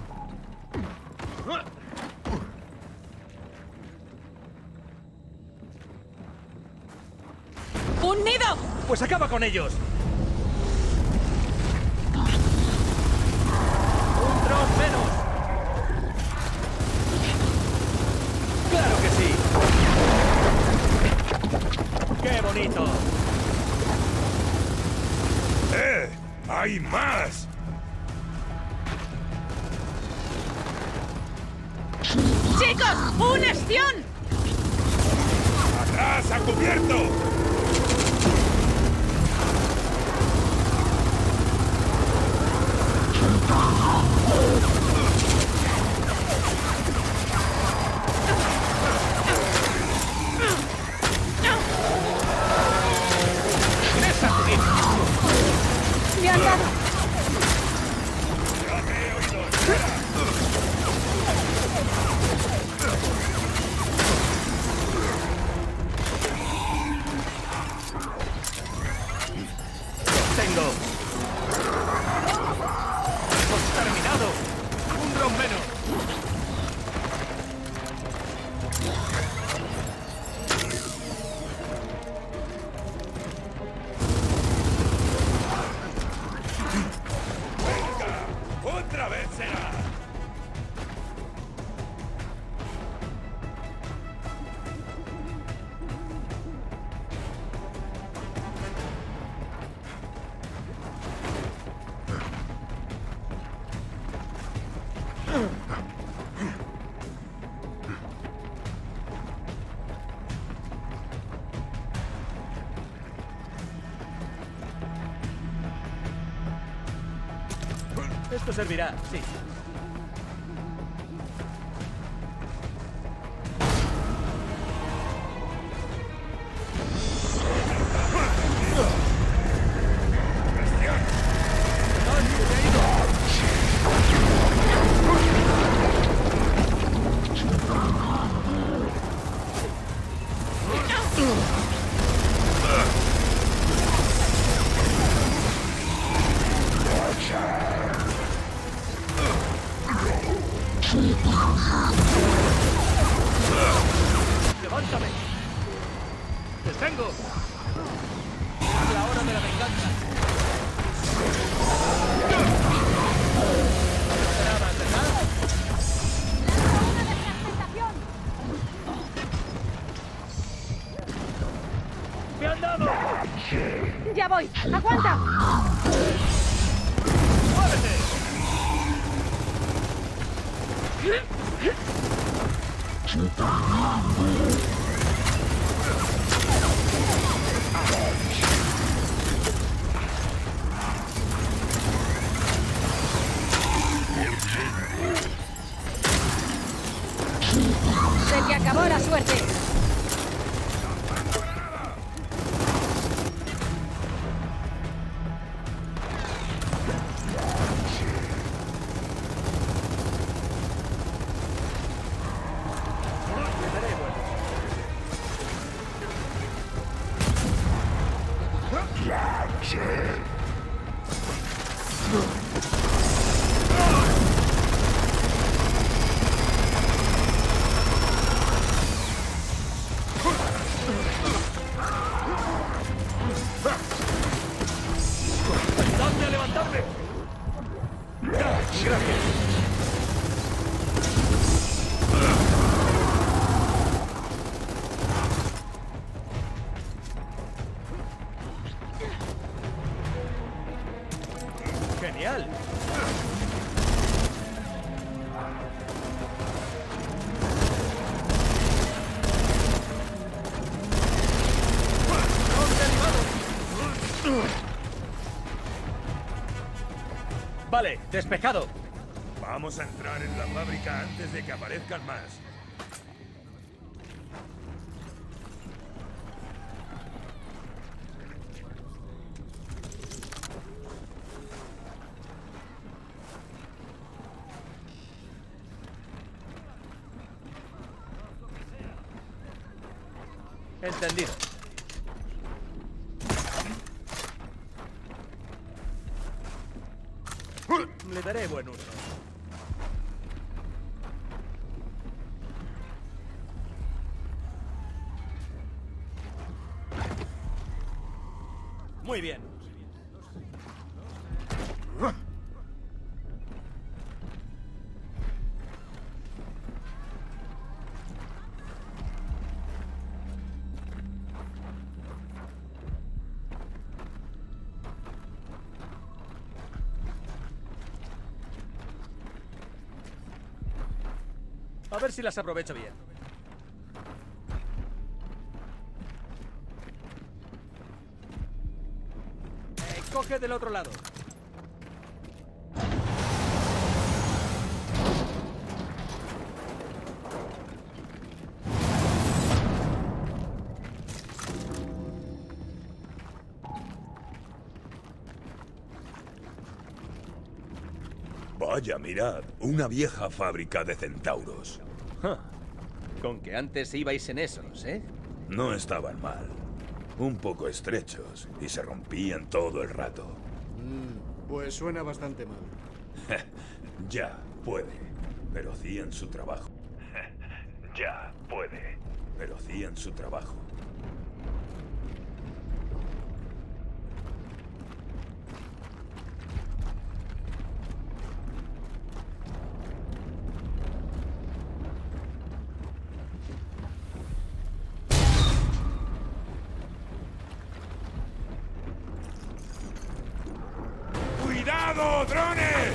¡Un nido! ¡Pues acaba con ellos! ¡Un dron menos! bonito! ¡Hay más! ¡Chicos! ¡Un Esción! ¡Atrás, a cubierto! ¡Me han dado! ¡Tengo! ¡Hemos terminado! ¡Un round menos! ¡Otra vez será! Esto servirá, sí. ¡Levántame! ¡Te tengo! ¡Es la hora de la venganza! ¿No lo esperabas, verdad? ¡Me han dado! ¡Ya voy! ¡Aguanta! ¡Muévete! ¡Se te acabó la suerte! ¡Ayudadme a levantarme! ¡Gracias! ¡Genial! Vale, despejado. Vamos a entrar en la fábrica antes de que aparezcan más. Entendido. Le daré buen uso. Muy bien. A ver si las aprovecho bien. Coge del otro lado. Vaya, mirad, una vieja fábrica de centauros. Con que antes ibais en esos, ¿eh? No estaban mal. Un poco estrechos y se rompían todo el rato. Pues suena bastante mal. Ya, puede. Pero hacían su trabajo. Ya, puede. Pero hacían su trabajo. ¡Cuidado, drones!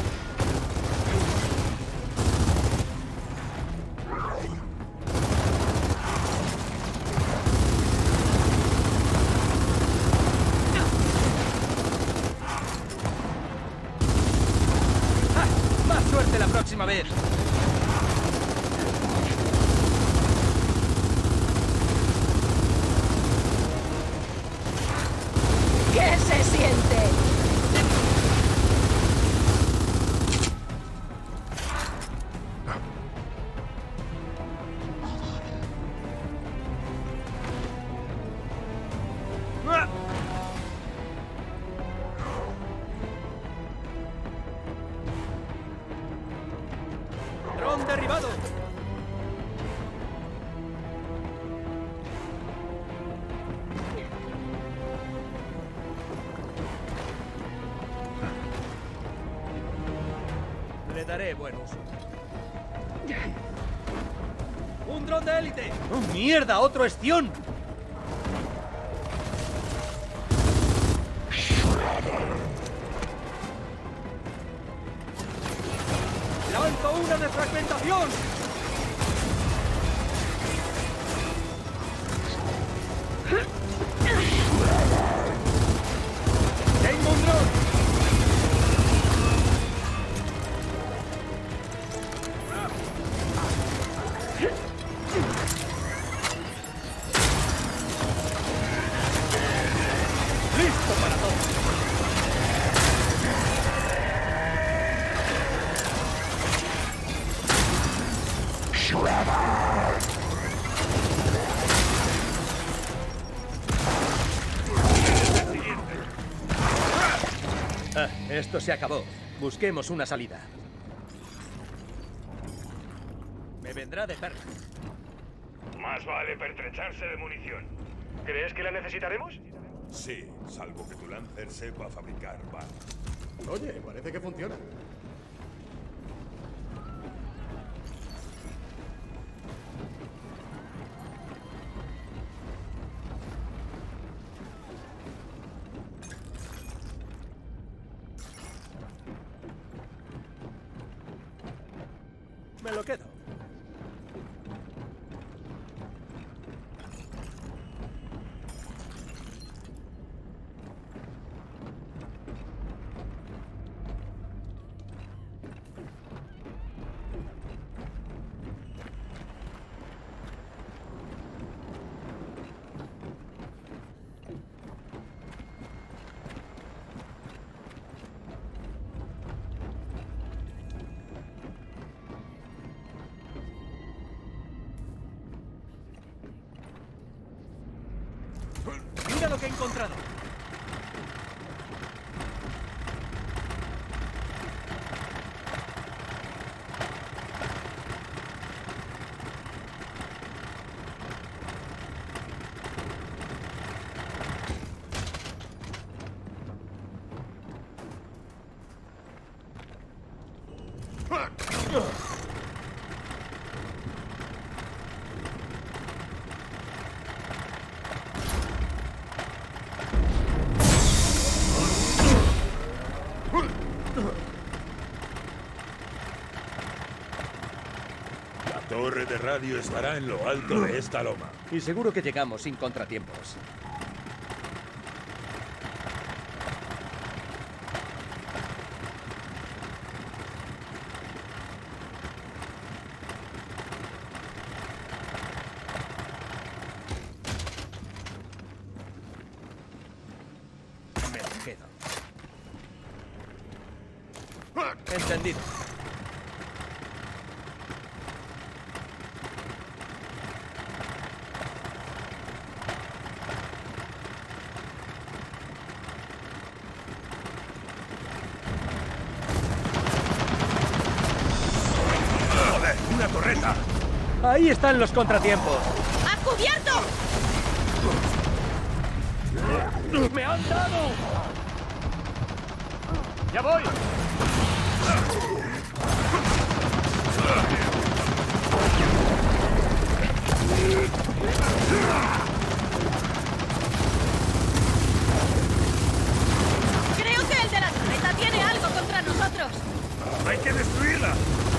¡Más suerte la próxima vez! ¿Qué se siente? ¡Dron derribado! Le daré buen uso. ¡Un dron de élite! ¡Oh, mierda! ¡Otro Estion! ¡Lanzo una de fragmentación! ¡Tengo un dron! ¡Listo para todo! Esto se acabó. Busquemos una salida. Me vendrá de perlas. Más vale pertrecharse de munición. ¿Crees que la necesitaremos? Sí, salvo que tu Lancer sepa fabricar balas. Oye, parece que funciona. Me lo quedo. Mira lo que he encontrado. torre de radio estará en lo alto de esta loma. Y seguro que llegamos sin contratiempos. Me lo quedo. Entendido. ¡Joder! ¡Una torreta! Ahí están los contratiempos. ¡A cubierto! ¡Me han dado! ¡Ya voy! Creo que el de la torreta tiene algo contra nosotros. ¡Hay que destruirla!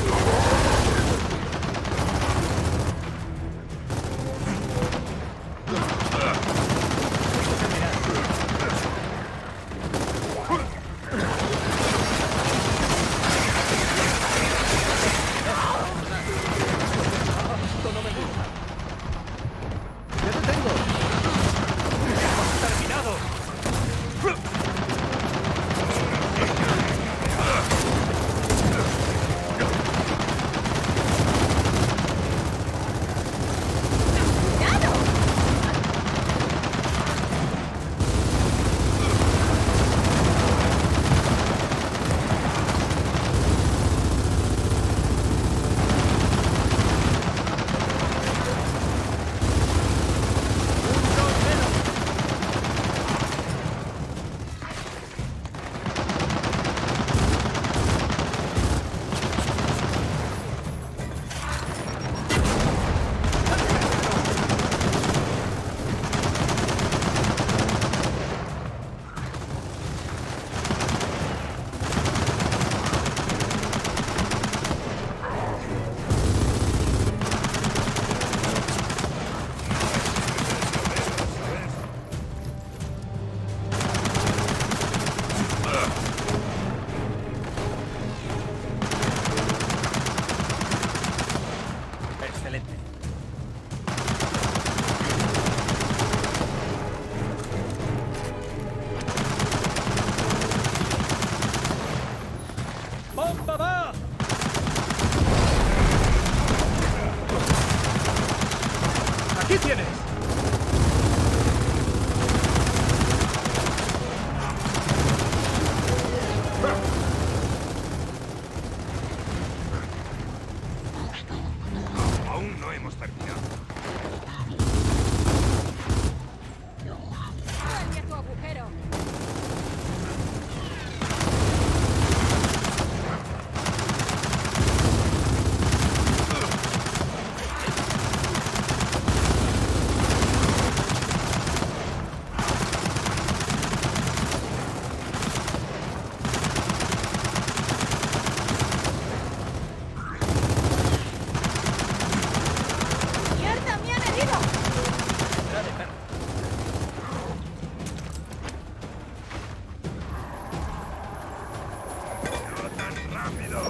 Esto no me gusta. ¡Ya te tengo! ¡Hemos terminado! Excelente. ¡Bomba va! ¡Aquí tienes! Aún no hemos terminado. ¡Hacia tu agujero! ¡Mierda, me han herido! ¡No tan rápido!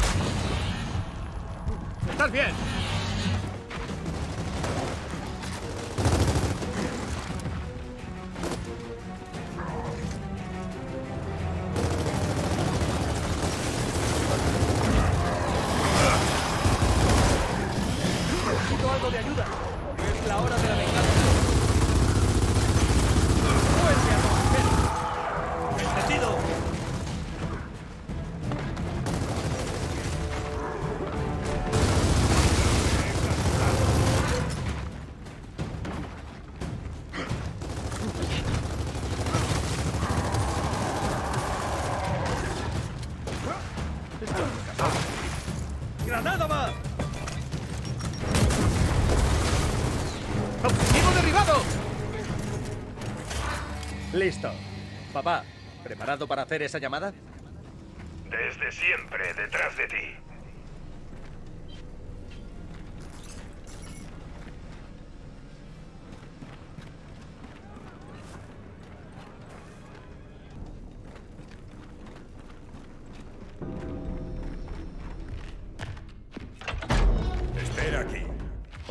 ¡Estás bien! Necesito algo de ayuda. Es la hora de la venganza. ¡Vuelve a tu agujero! ¡Entendido! ¡Granada va! ¡Objetivo derribado! Listo. Papá, ¿preparado para hacer esa llamada? Desde siempre detrás de ti.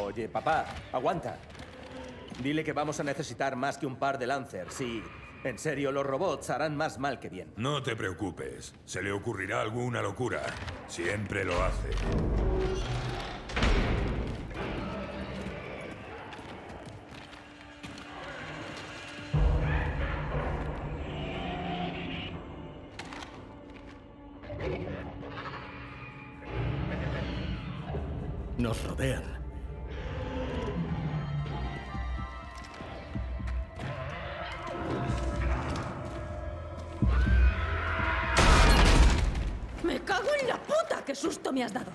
Oye, papá, aguanta. Dile que vamos a necesitar más que un par de Lancers y... En serio, los robots harán más mal que bien. No te preocupes. Se le ocurrirá alguna locura. Siempre lo hace. Nos rodean. ¡Me cago en la puta! ¡Qué susto me has dado!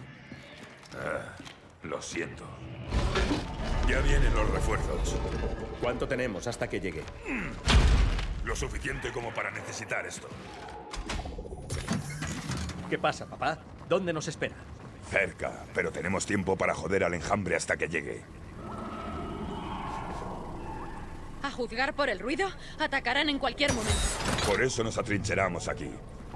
Lo siento. Ya vienen los refuerzos. ¿Cuánto tenemos hasta que llegue? Lo suficiente como para necesitar esto. ¿Qué pasa, papá? ¿Dónde nos espera? Cerca, pero tenemos tiempo para joder al enjambre hasta que llegue. A juzgar por el ruido, atacarán en cualquier momento. Por eso nos atrincheramos aquí.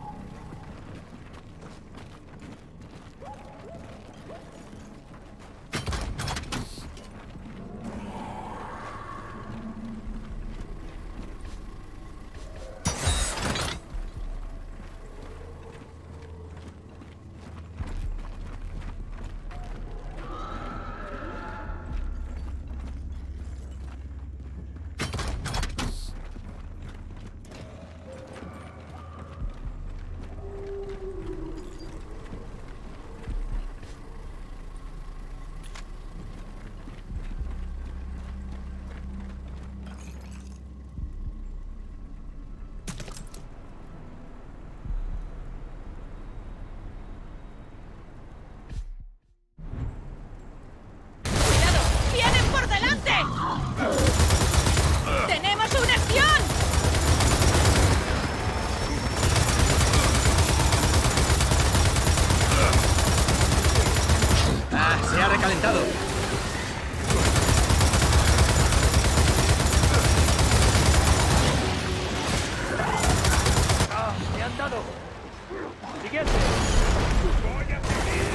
¡Tenemos un espión! Se ha recalentado. ¡Me han dado! ¡Siguiente! ¡Voy a seguir!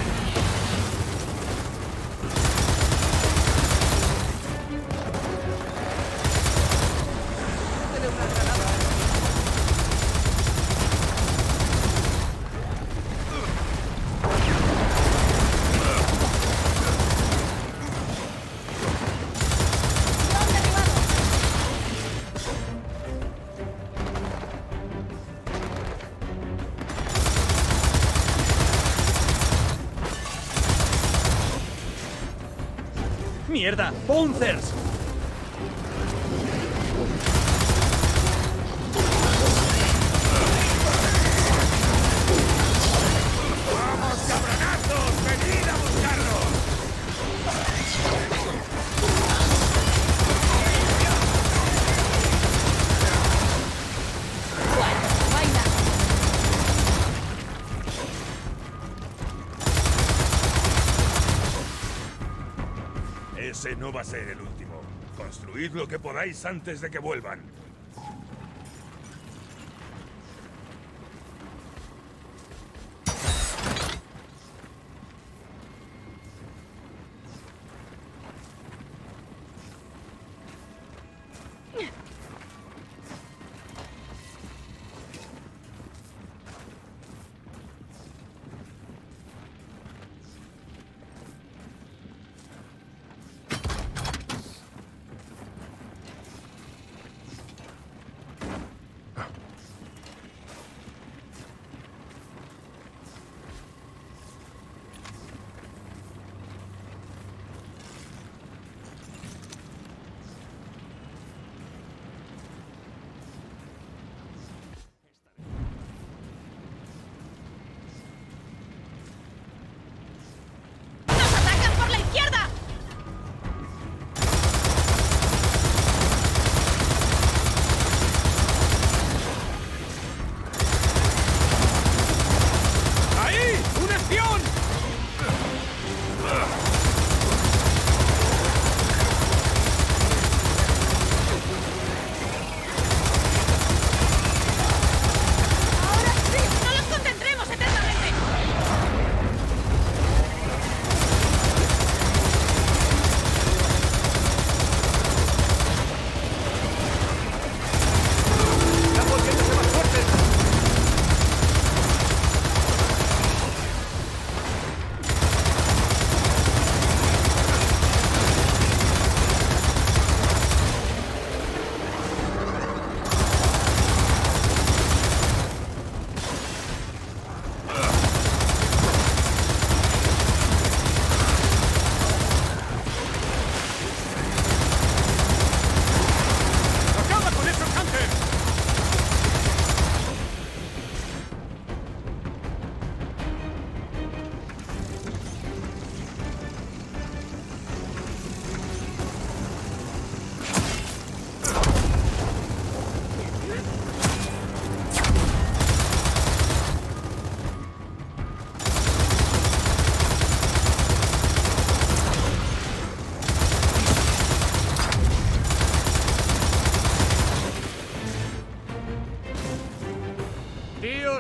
¡Mierda! ¡Bouncers! ¡Vamos, cabronazos! ¡Venid a buscarlos! ¡Baila! Ese no va a ser el último. Construid lo que podáis antes de que vuelvan.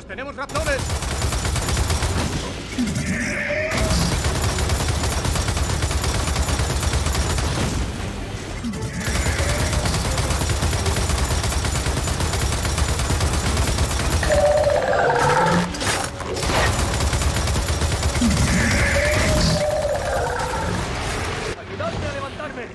¡Chicos, tenemos raptores! ¡Ayudadme a levantarme!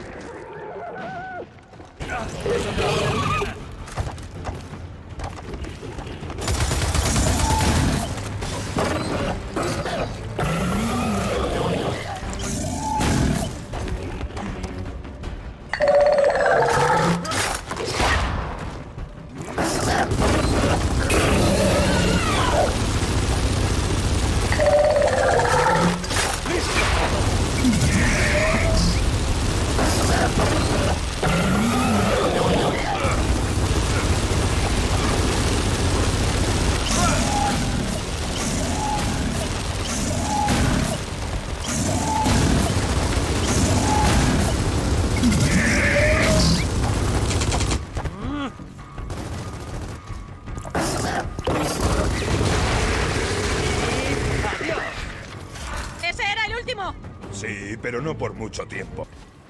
¡Ese era el último! Sí, pero no por mucho tiempo.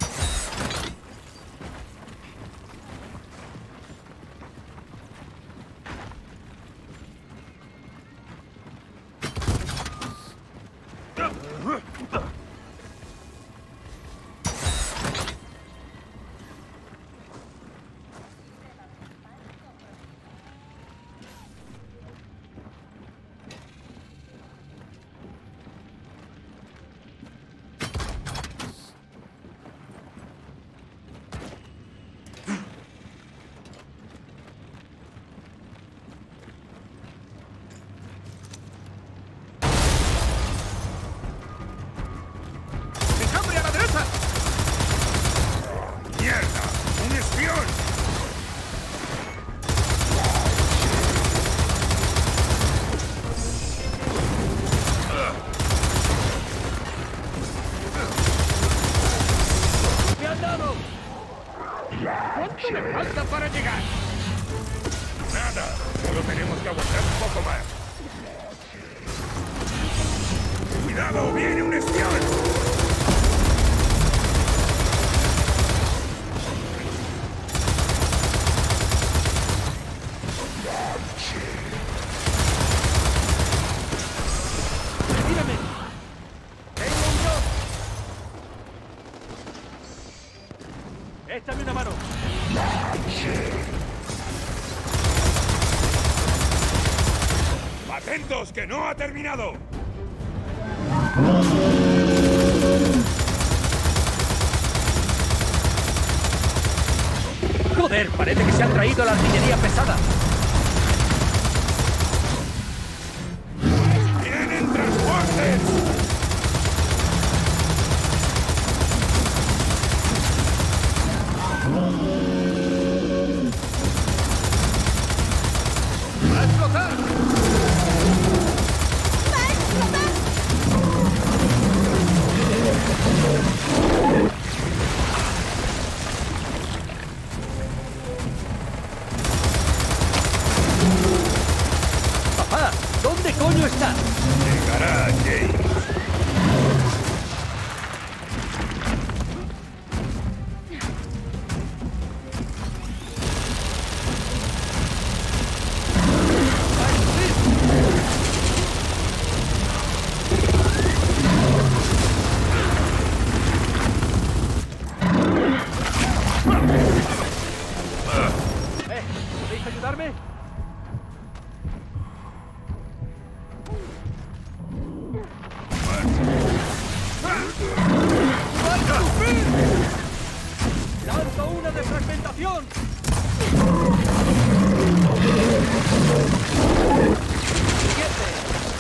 ¡Enjambre a la derecha! ¡Mierda! ¡Un espión! ¡Me han dado! ¿Cuánto me falta para llegar? Nada, solo tenemos que aguantar un poco más. ¡Cuidado! ¡Viene un espión! ¡Mírame! ¡Tengo un drone! ¡Échame una mano! ¡Atentos, que no ha terminado! ¡Joder! Parece que se han traído la artillería pesada. ¡Vienen transportes! ¡Va a explotar! ¡Papá! ¿Dónde coño está? Llegará James. ¿Podéis ayudarme? ¡Lanzo una defragmentación! ¡Siguiente!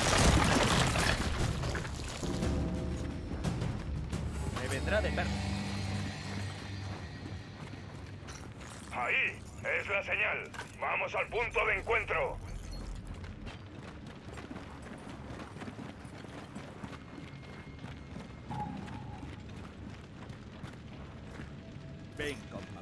Me vendrá de perro. Ahí, es la señal. Vamos al punto de encuentro. Ven con papá.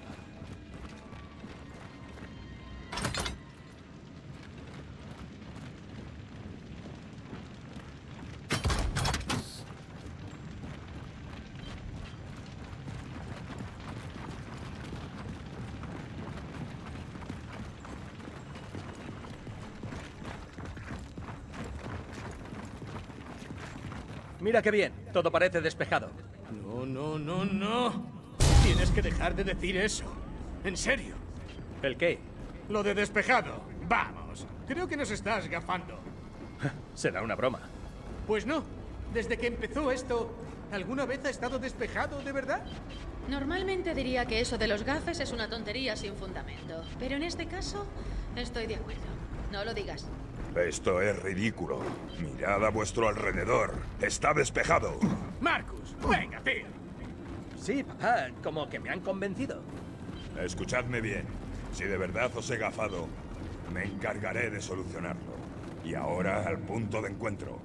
Mira qué bien. Todo parece despejado. No, no, no, no. Tienes que dejar de decir eso. En serio. ¿El qué? Lo de despejado. Vamos. Creo que nos estás gafando. Será una broma. Pues no. Desde que empezó esto, ¿alguna vez ha estado despejado de verdad? Normalmente diría que eso de los gafes es una tontería sin fundamento. Pero en este caso, estoy de acuerdo. No lo digas. Esto es ridículo. Mirad a vuestro alrededor. Está despejado. Marcus, venga, tío. Sí, papá. Como que me han convencido. Escuchadme bien. Si de verdad os he gafado, me encargaré de solucionarlo. Y ahora al punto de encuentro.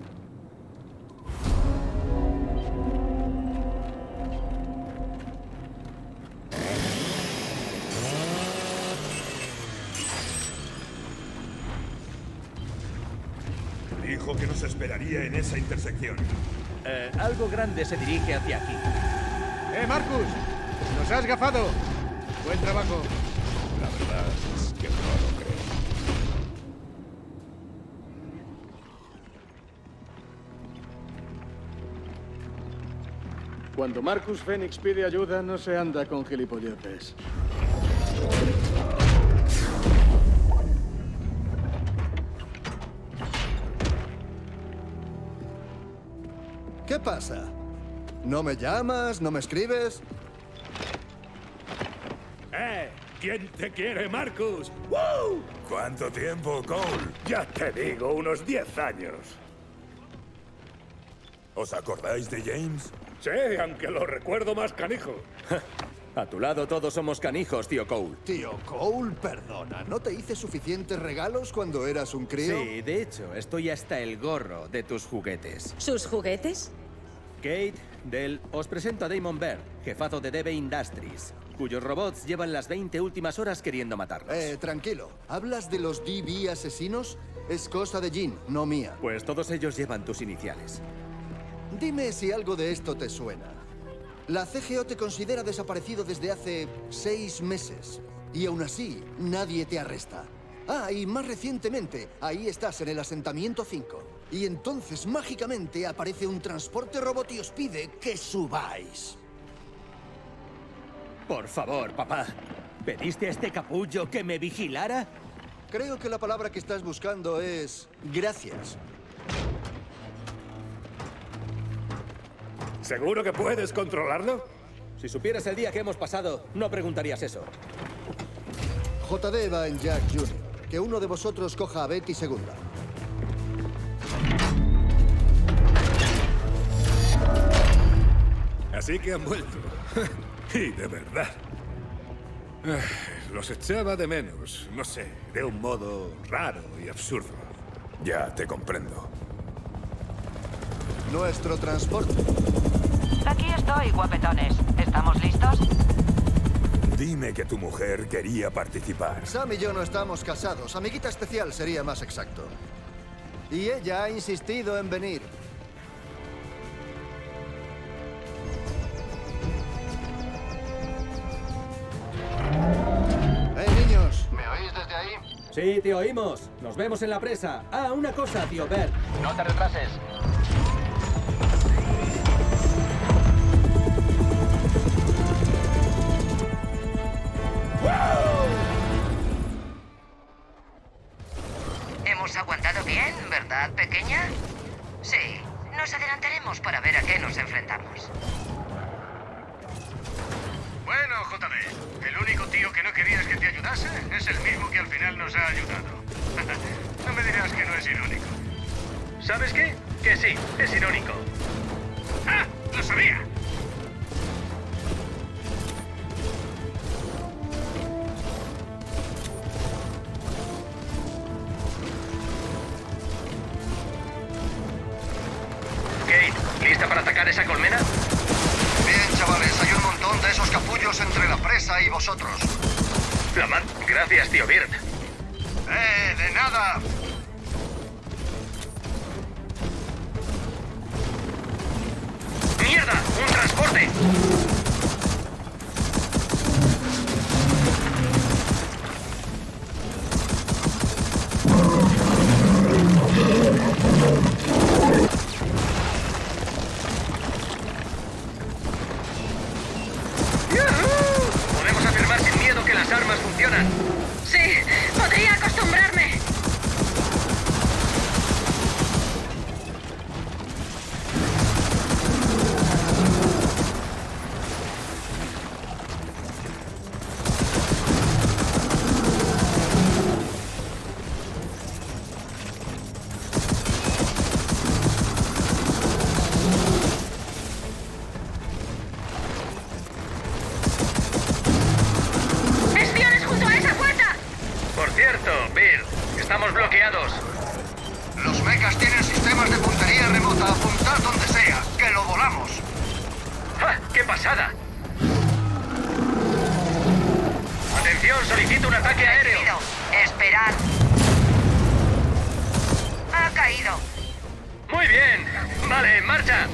Dijo que nos esperaría en esa intersección. Algo grande se dirige hacia aquí. Marcus! ¡Nos has gafado! Buen trabajo. La verdad es que no lo creo. Cuando Marcus Fenix pide ayuda, no se anda con gilipolleces. ¿Qué pasa? ¿No me llamas? ¿No me escribes? ¿Quién te quiere, Marcus? ¡Woo! ¿Cuánto tiempo, Cole? Ya te digo, unos 10 años. ¿Os acordáis de James? Sí, aunque lo recuerdo más canijo. A tu lado todos somos canijos, tío Cole. Tío Cole, perdona. ¿No te hice suficientes regalos cuando eras un crío? Sí, de hecho, estoy hasta el gorro de tus juguetes. ¿Sus juguetes? Kate, Del, os presento a Damon Baird, jefazo de DB Industries, cuyos robots llevan las 20 últimas horas queriendo matarnos. Tranquilo. ¿Hablas de los DB asesinos? Es cosa de Jean, no mía. Pues todos ellos llevan tus iniciales. Dime si algo de esto te suena. La CGO te considera desaparecido desde hace 6 meses. Y aún así, nadie te arresta. Ah, y más recientemente, ahí estás en el asentamiento 5. Y entonces, mágicamente, aparece un transporte robot y os pide que subáis. Por favor, papá. ¿Pediste a este capullo que me vigilara? Creo que la palabra que estás buscando es... gracias. ¿Seguro que puedes controlarlo? Si supieras el día que hemos pasado, no preguntarías eso. JD va en Jack Jr. Que uno de vosotros coja a Betty segunda. Así que han vuelto. Y de verdad. Los echaba de menos. No sé, de un modo raro y absurdo. Ya te comprendo. Nuestro transporte. Aquí estoy, guapetones. ¿Estamos listos? Dime que tu mujer quería participar. Sam y yo no estamos casados. Amiguita especial sería más exacto. Y ella ha insistido en venir. Niños! ¿Me oís desde ahí? Sí, te oímos. Nos vemos en la presa. Ah, una cosa, tío Baird. No te retrases. Hemos aguantado bien, ¿verdad, pequeña? Sí, nos adelantaremos para ver a qué nos enfrentamos. Bueno, JB, el único tío que no querías que te ayudase es el mismo que al final nos ha ayudado. No me dirás que no es irónico. ¿Sabes qué? Que sí, es irónico. ¡Ah! ¡Lo sabía! Kate, ¿lista para atacar esa colmena? Bien, chavales, hay un montón de esos capullos entre la presa y vosotros. Gracias, tío Baird. De nada. ¡Mierda! ¡Un transporte! funcionan. Sí, podría acostumbrarme. ¡Espiones junto a esa puerta! Por cierto, Bill, estamos bloqueados. Los mechas tienen sistemas de puntería remota. Apuntad donde sea, que lo volamos. ¡Ja! ¡Qué pasada! Atención, solicito un ataque aéreo. Recibido. Esperad. Ha caído. Muy bien. Vale, en marcha.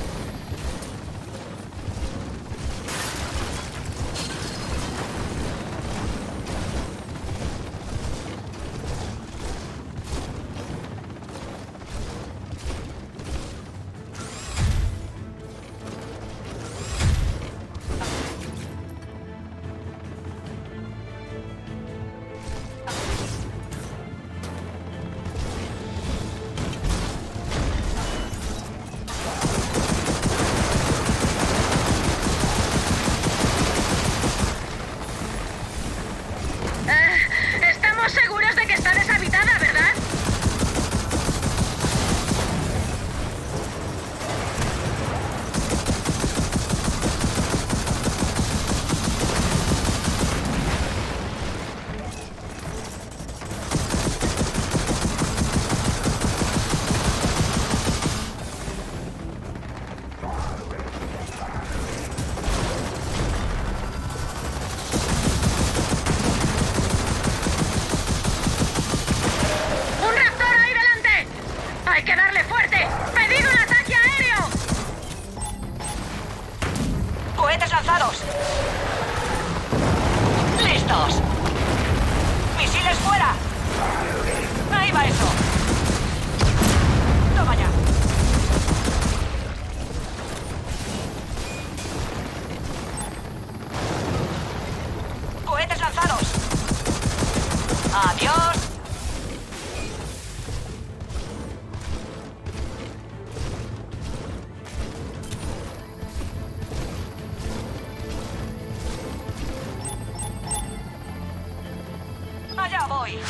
Estamos seguros de que está deshabitada, ¿verdad? ¡Un raptor ahí delante! ¡Hay que darle fuerte! ¡Pedid un ataque aéreo! Cohetes lanzados. ¡Listos! ¡Misiles fuera! ¡Ahí va eso! ¡Toma ya! ¡Cohetes lanzados! ¡Adiós! Allá voy.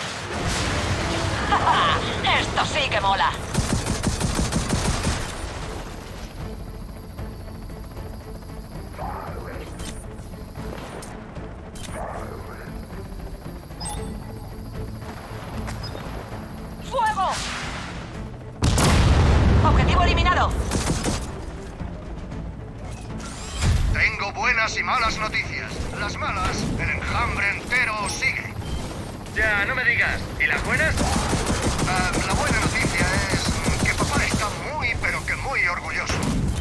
Esto sí que mola. ¡Fuego! Objetivo eliminado. Tengo buenas y malas noticias. Las malas, el enjambre entero sigue. Ya, no me digas. ¿Y las buenas? La buena noticia es que papá está muy, pero que muy orgulloso.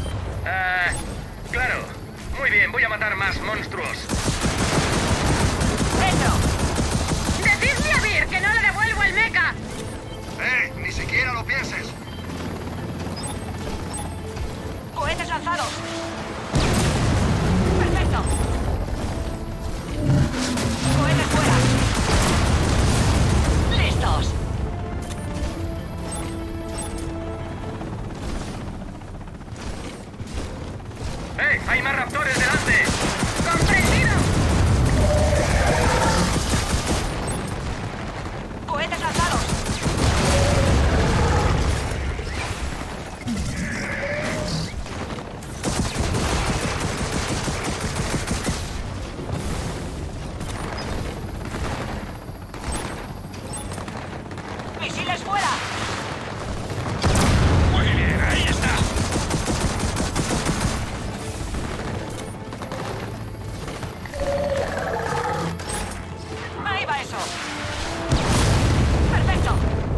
Claro. Muy bien, voy a matar más monstruos. ¡Dentro! ¡Decidle a Vir que no le devuelvo el mecha! Ni siquiera lo pienses. ¡Cohetes lanzados! ¡Perfecto! ¡Cohetes fuera! ¡Listos! ¡Hay más raptores delante! ¡Comprendido! ¡Cohetes lanzados! ¡Misiles fuera! Muy bien, ahí está. ¡Ahí va eso! ¡Perfecto!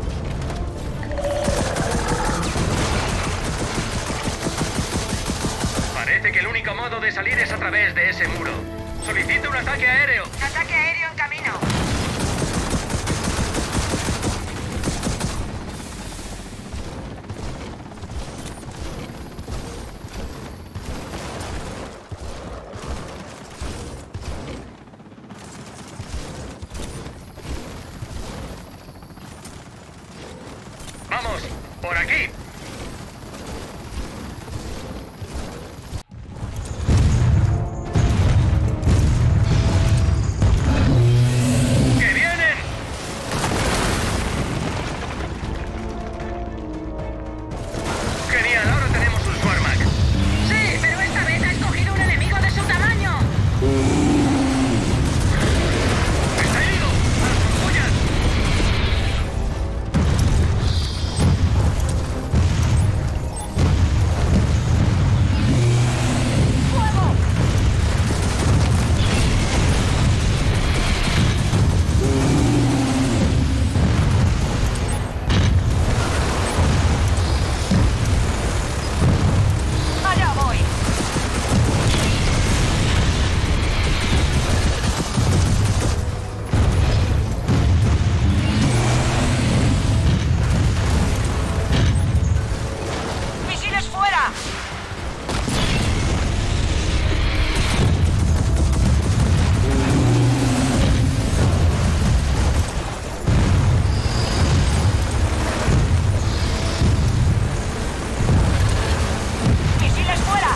Parece que el único modo de salir es a través de ese muro. Solicito un ataque aéreo. Ataque aéreo en camino. Por aquí. ¡Que vienen! Genial, ahora tenemos un Swarmag. Sí, pero esta vez ha escogido un enemigo de su tamaño. ¡Está herido! ¡A las ampollas! Allá voy. ¡Misiles fuera! ¡Misiles fuera!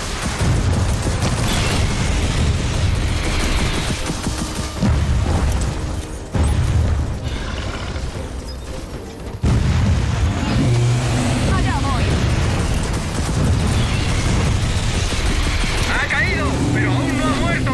Allá voy. ¡Ha caído! ¡Pero aún no ha muerto!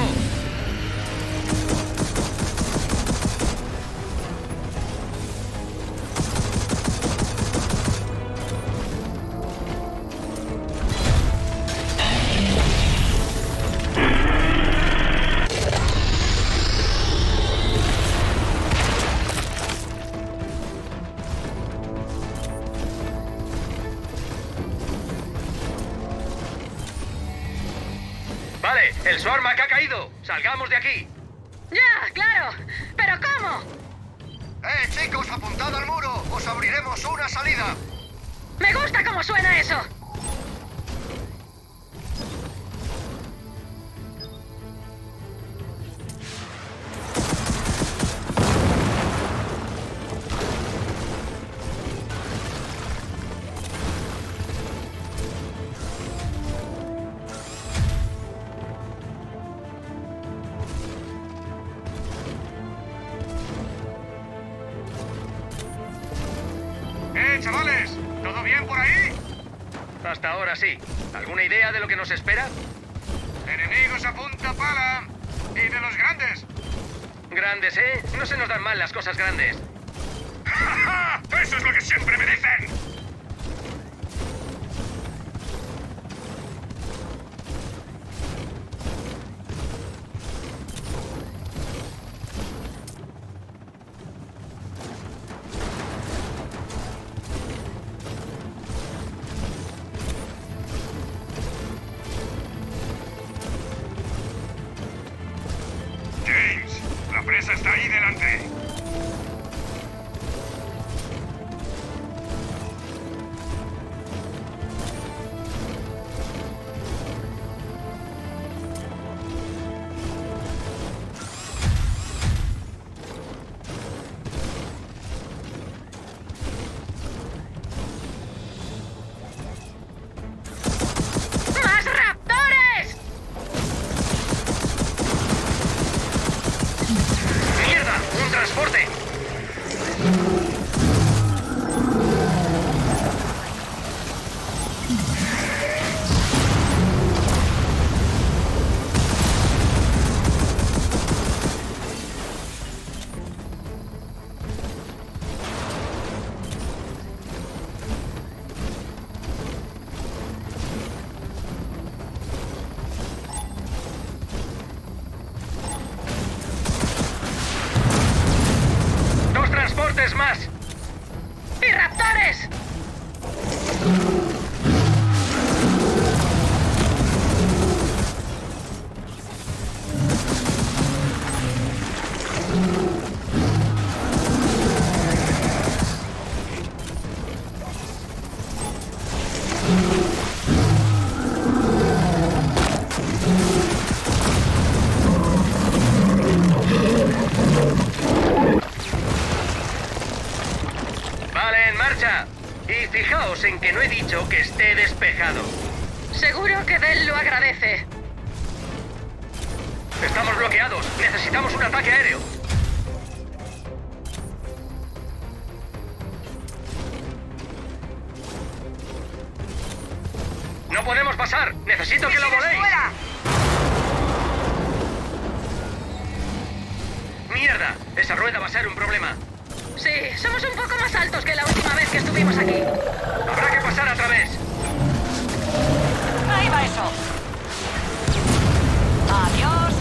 Vale, el Swarmag ha caído. Salgamos de aquí. ¡Ya, claro! ¿Pero cómo? Chicos, apuntad al muro. Os abriremos una salida. Me gusta cómo suena eso. Chavales, ¿todo bien por ahí? Hasta ahora sí. ¿Alguna idea de lo que nos espera? Enemigos a punta pala. Y de los grandes. Grandes, ¿eh? No se nos dan mal las cosas grandes. ¡Eso es lo que siempre me dicen! James, la presa está ahí delante. ¡Más raptores! ¡Mierda! ¡Un transporte! ¡Dos transportes más! ¡Y raptores! Vale, en marcha. Y fijaos quedamos en que no he dicho que esté despejado. Seguro que Del lo agradece. Estamos bloqueados. Necesitamos un ataque aéreo. ¡No podemos pasar! ¡Necesito que lo voléis! ¡Fuera! ¡Mierda! Esa rueda va a ser un problema. Sí, somos un poco más altos que la última vez que estuvimos aquí. Habrá que pasar a través. Ahí va eso. Adiós.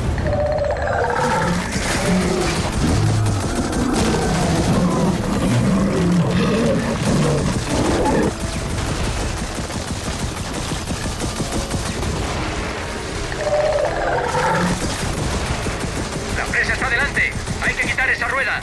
La presa está delante. Hay que quitar esa rueda.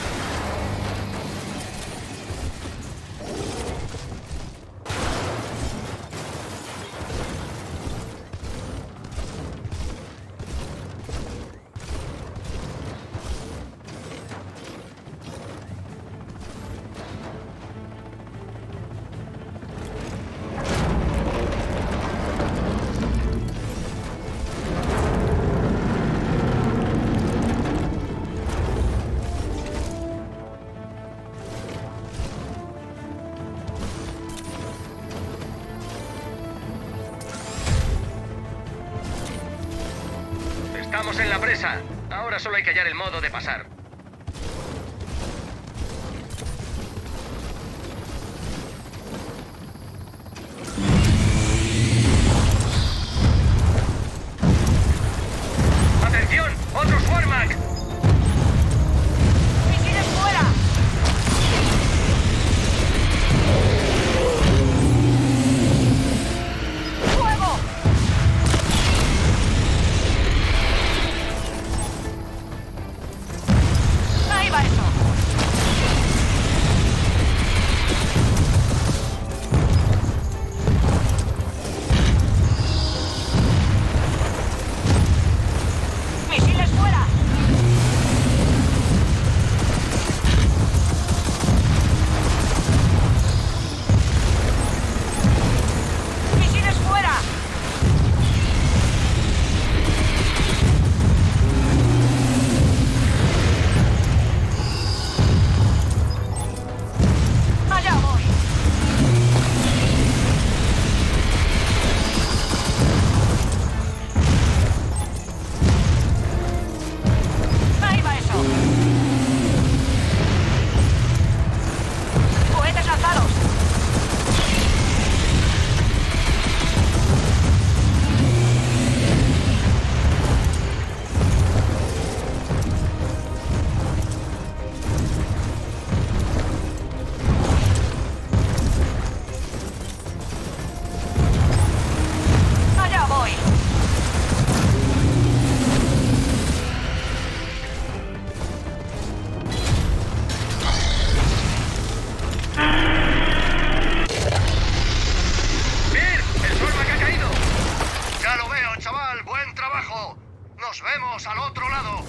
Estamos en la presa. Ahora solo hay que hallar el modo de pasar. ¡Atención! ¡Otro Swarmag! ¡Misiles fuera! ¡Fuego! Ahí va eso. ¡Misiles fuera! ¡Misiles fuera! ¡Allá voy! Ahí va eso. Cohetes lanzados. Allá voy. ¡Mir! ¡El Swarmag ha caído! Ya lo veo, chaval. Buen trabajo. Nos vemos al otro lado.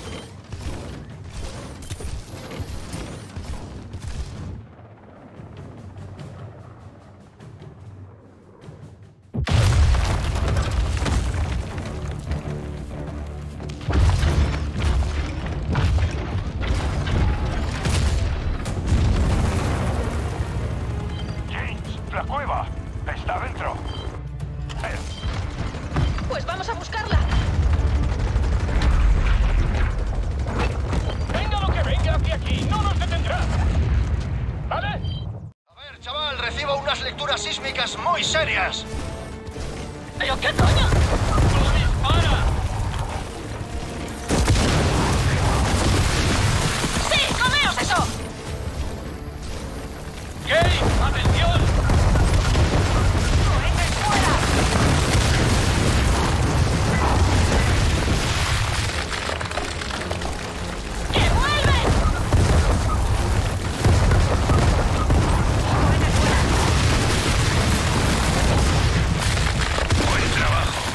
James, la cueva. Está dentro. Pues vamos a buscarla. Venga lo que venga hacia aquí, no nos detendrá. ¿Vale? A ver, chaval, recibo unas lecturas sísmicas muy serias. ¿Pero qué coño? ¡No dispara! ¡Sí, comeos eso! ¡Gay! ¡Atención! ¡Cohetes fuera! ¡Que vuelven! ¡Cohetes fuera! Buen trabajo.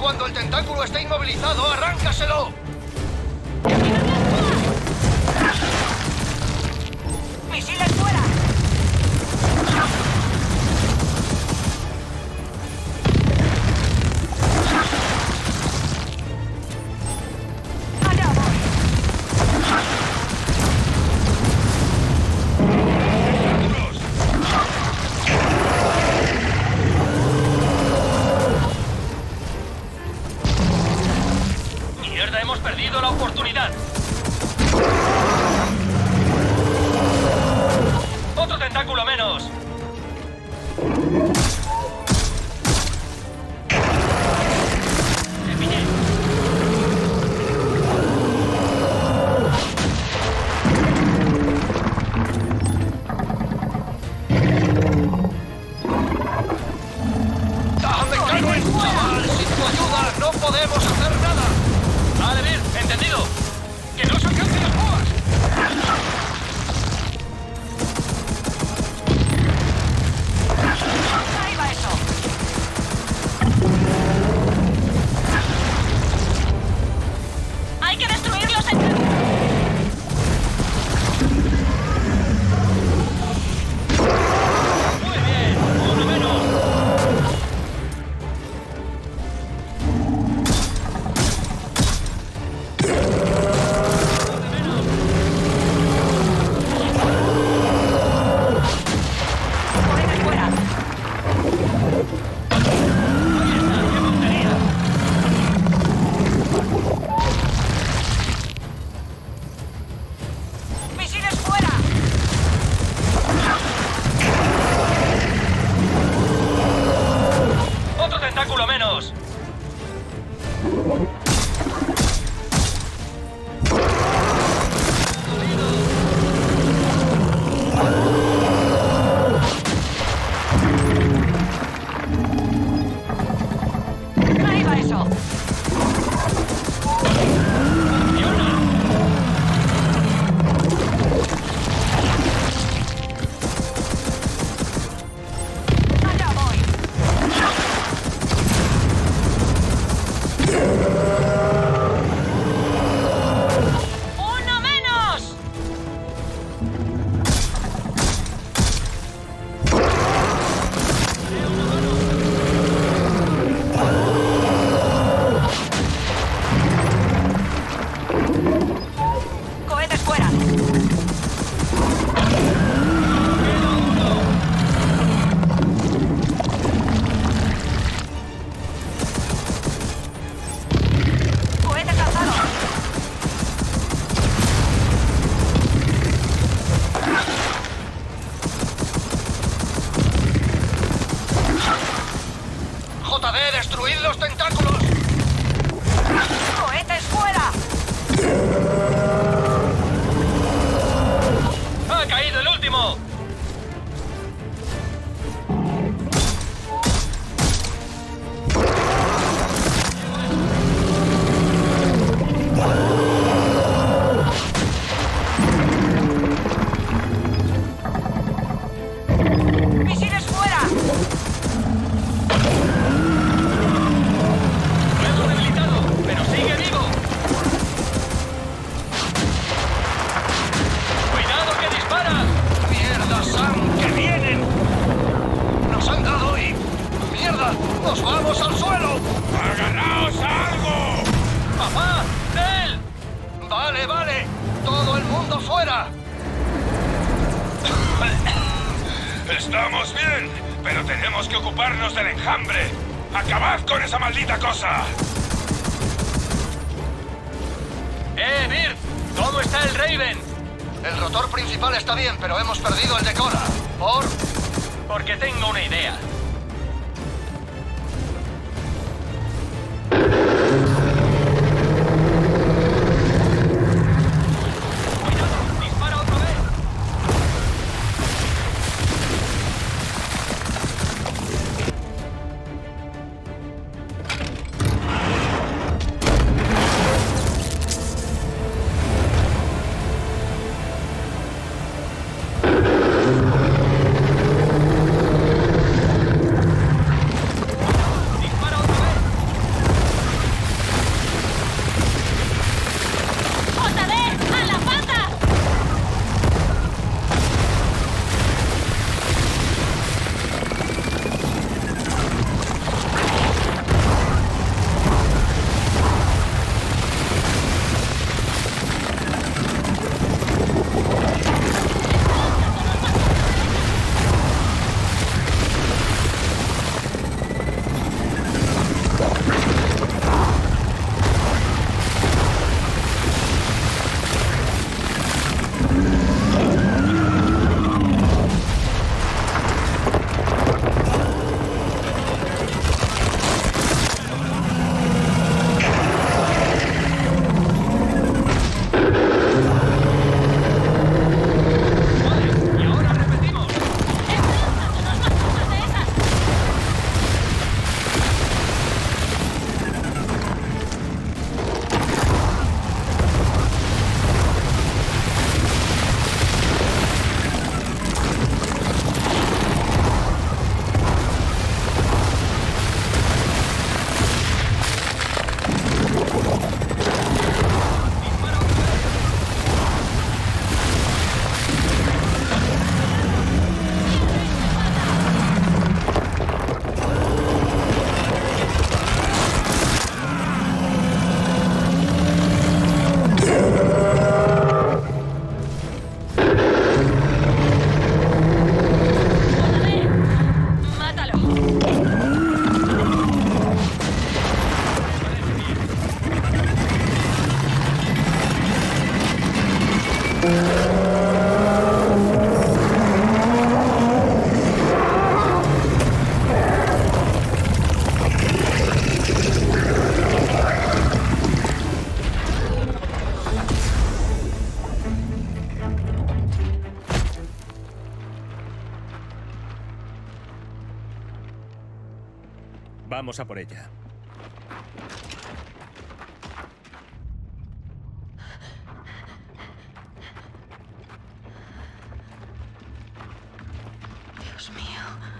Cuando el tentáculo esté inmovilizado, arráncaselo. ¡Misiles fuera! ¡Allá voy! ¡Mierda, hemos perdido la oportunidad! ¡Otro tentáculo menos! ¡Me pillé! ¡Dame cargo en chaval! Sin tu ayuda no podemos hacer nada. Vale, bien, entendido. ¡Que no se alcancen las boas! ¡Ahí va eso! ¡Hay que destruirlos en... Muy bien, uno menos. ¡Cohetes fuera! Ahí está, qué puntería. ¡Misiles fuera! Otro tentáculo menos. ¡Ahí va eso! ¡Allá voy! ¡Uno menos! ¡Cohetes fuera! ¡Cohetes lanzados! JD, destruid los tentáculos. ¡Cohetes fuera! ¡Ha caído el último! ¡Misiles fuera! Lo hemos debilitado, pero sigue vivo. ¡Cuidado que dispara! ¡Mierda, Sam! ¡Que vienen! ¡Nos han dado y... ¡Mierda! ¡Nos vamos al suelo! ¡Agarraos a algo! ¡Papá! ¡Del! Vale, vale. Todo el mundo fuera. Estamos bien, pero tenemos que ocuparnos del enjambre. ¡Acabad con esa maldita cosa! Bird! ¿Cómo está el Raven? El rotor principal está bien, pero hemos perdido el de cola. Porque tengo una idea. Vamos a por ella. Dios mío.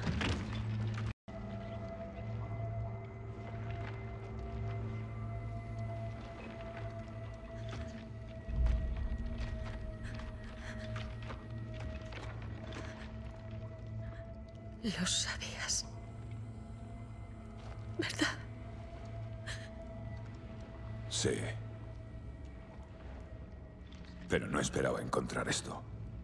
Lo sabías, ¿verdad? Sí. Pero no esperaba encontrar esto.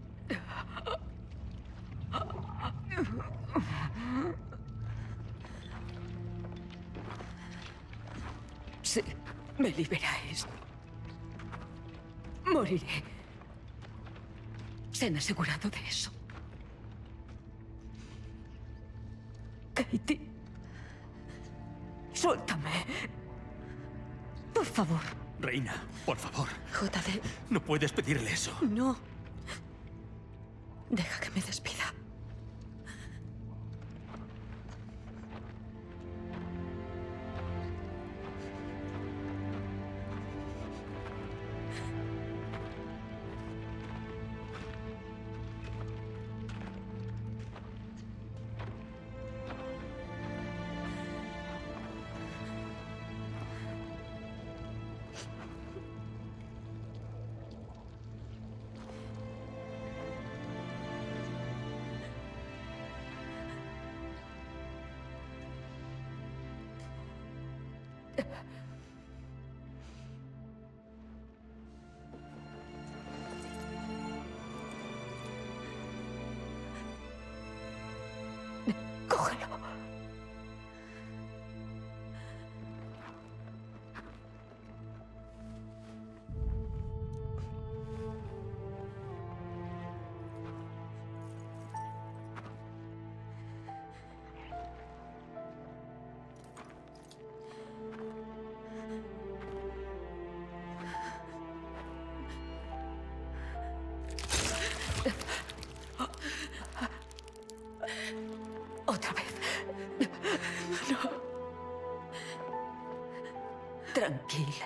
Si me liberáis, moriré. Se han asegurado de eso. Katie, suéltame. Por favor. Reina, por favor. JD. No puedes pedirle eso. No. Deja que me despida. Cógelo. Otra vez. No. Tranquila.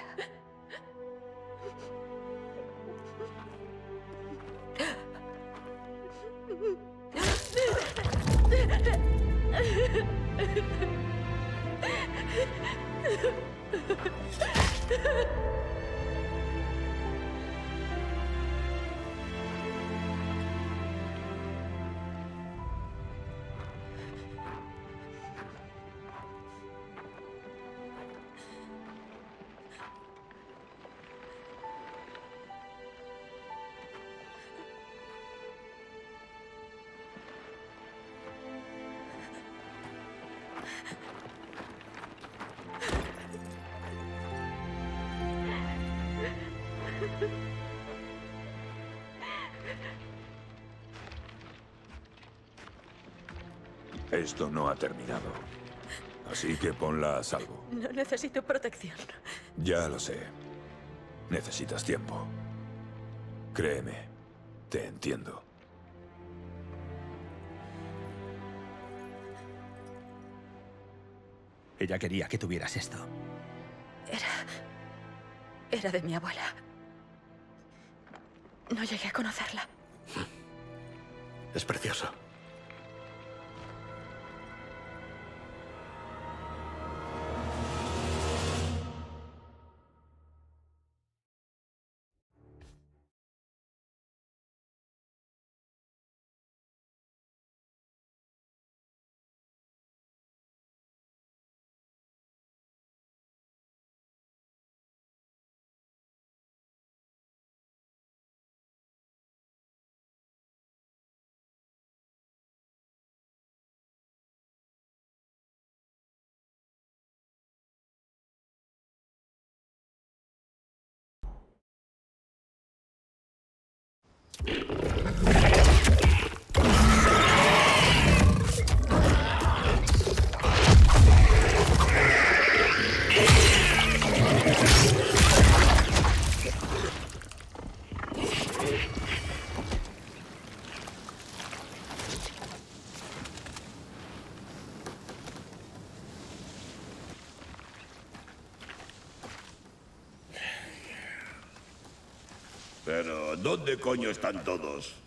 Esto no ha terminado. Así que ponla a salvo. No necesito protección. Ya lo sé. Necesitas tiempo. Créeme, te entiendo. Ella quería que tuvieras esto. Era de mi abuela. No llegué a conocerla. Es precioso. Pero, ¿dónde coño están todos?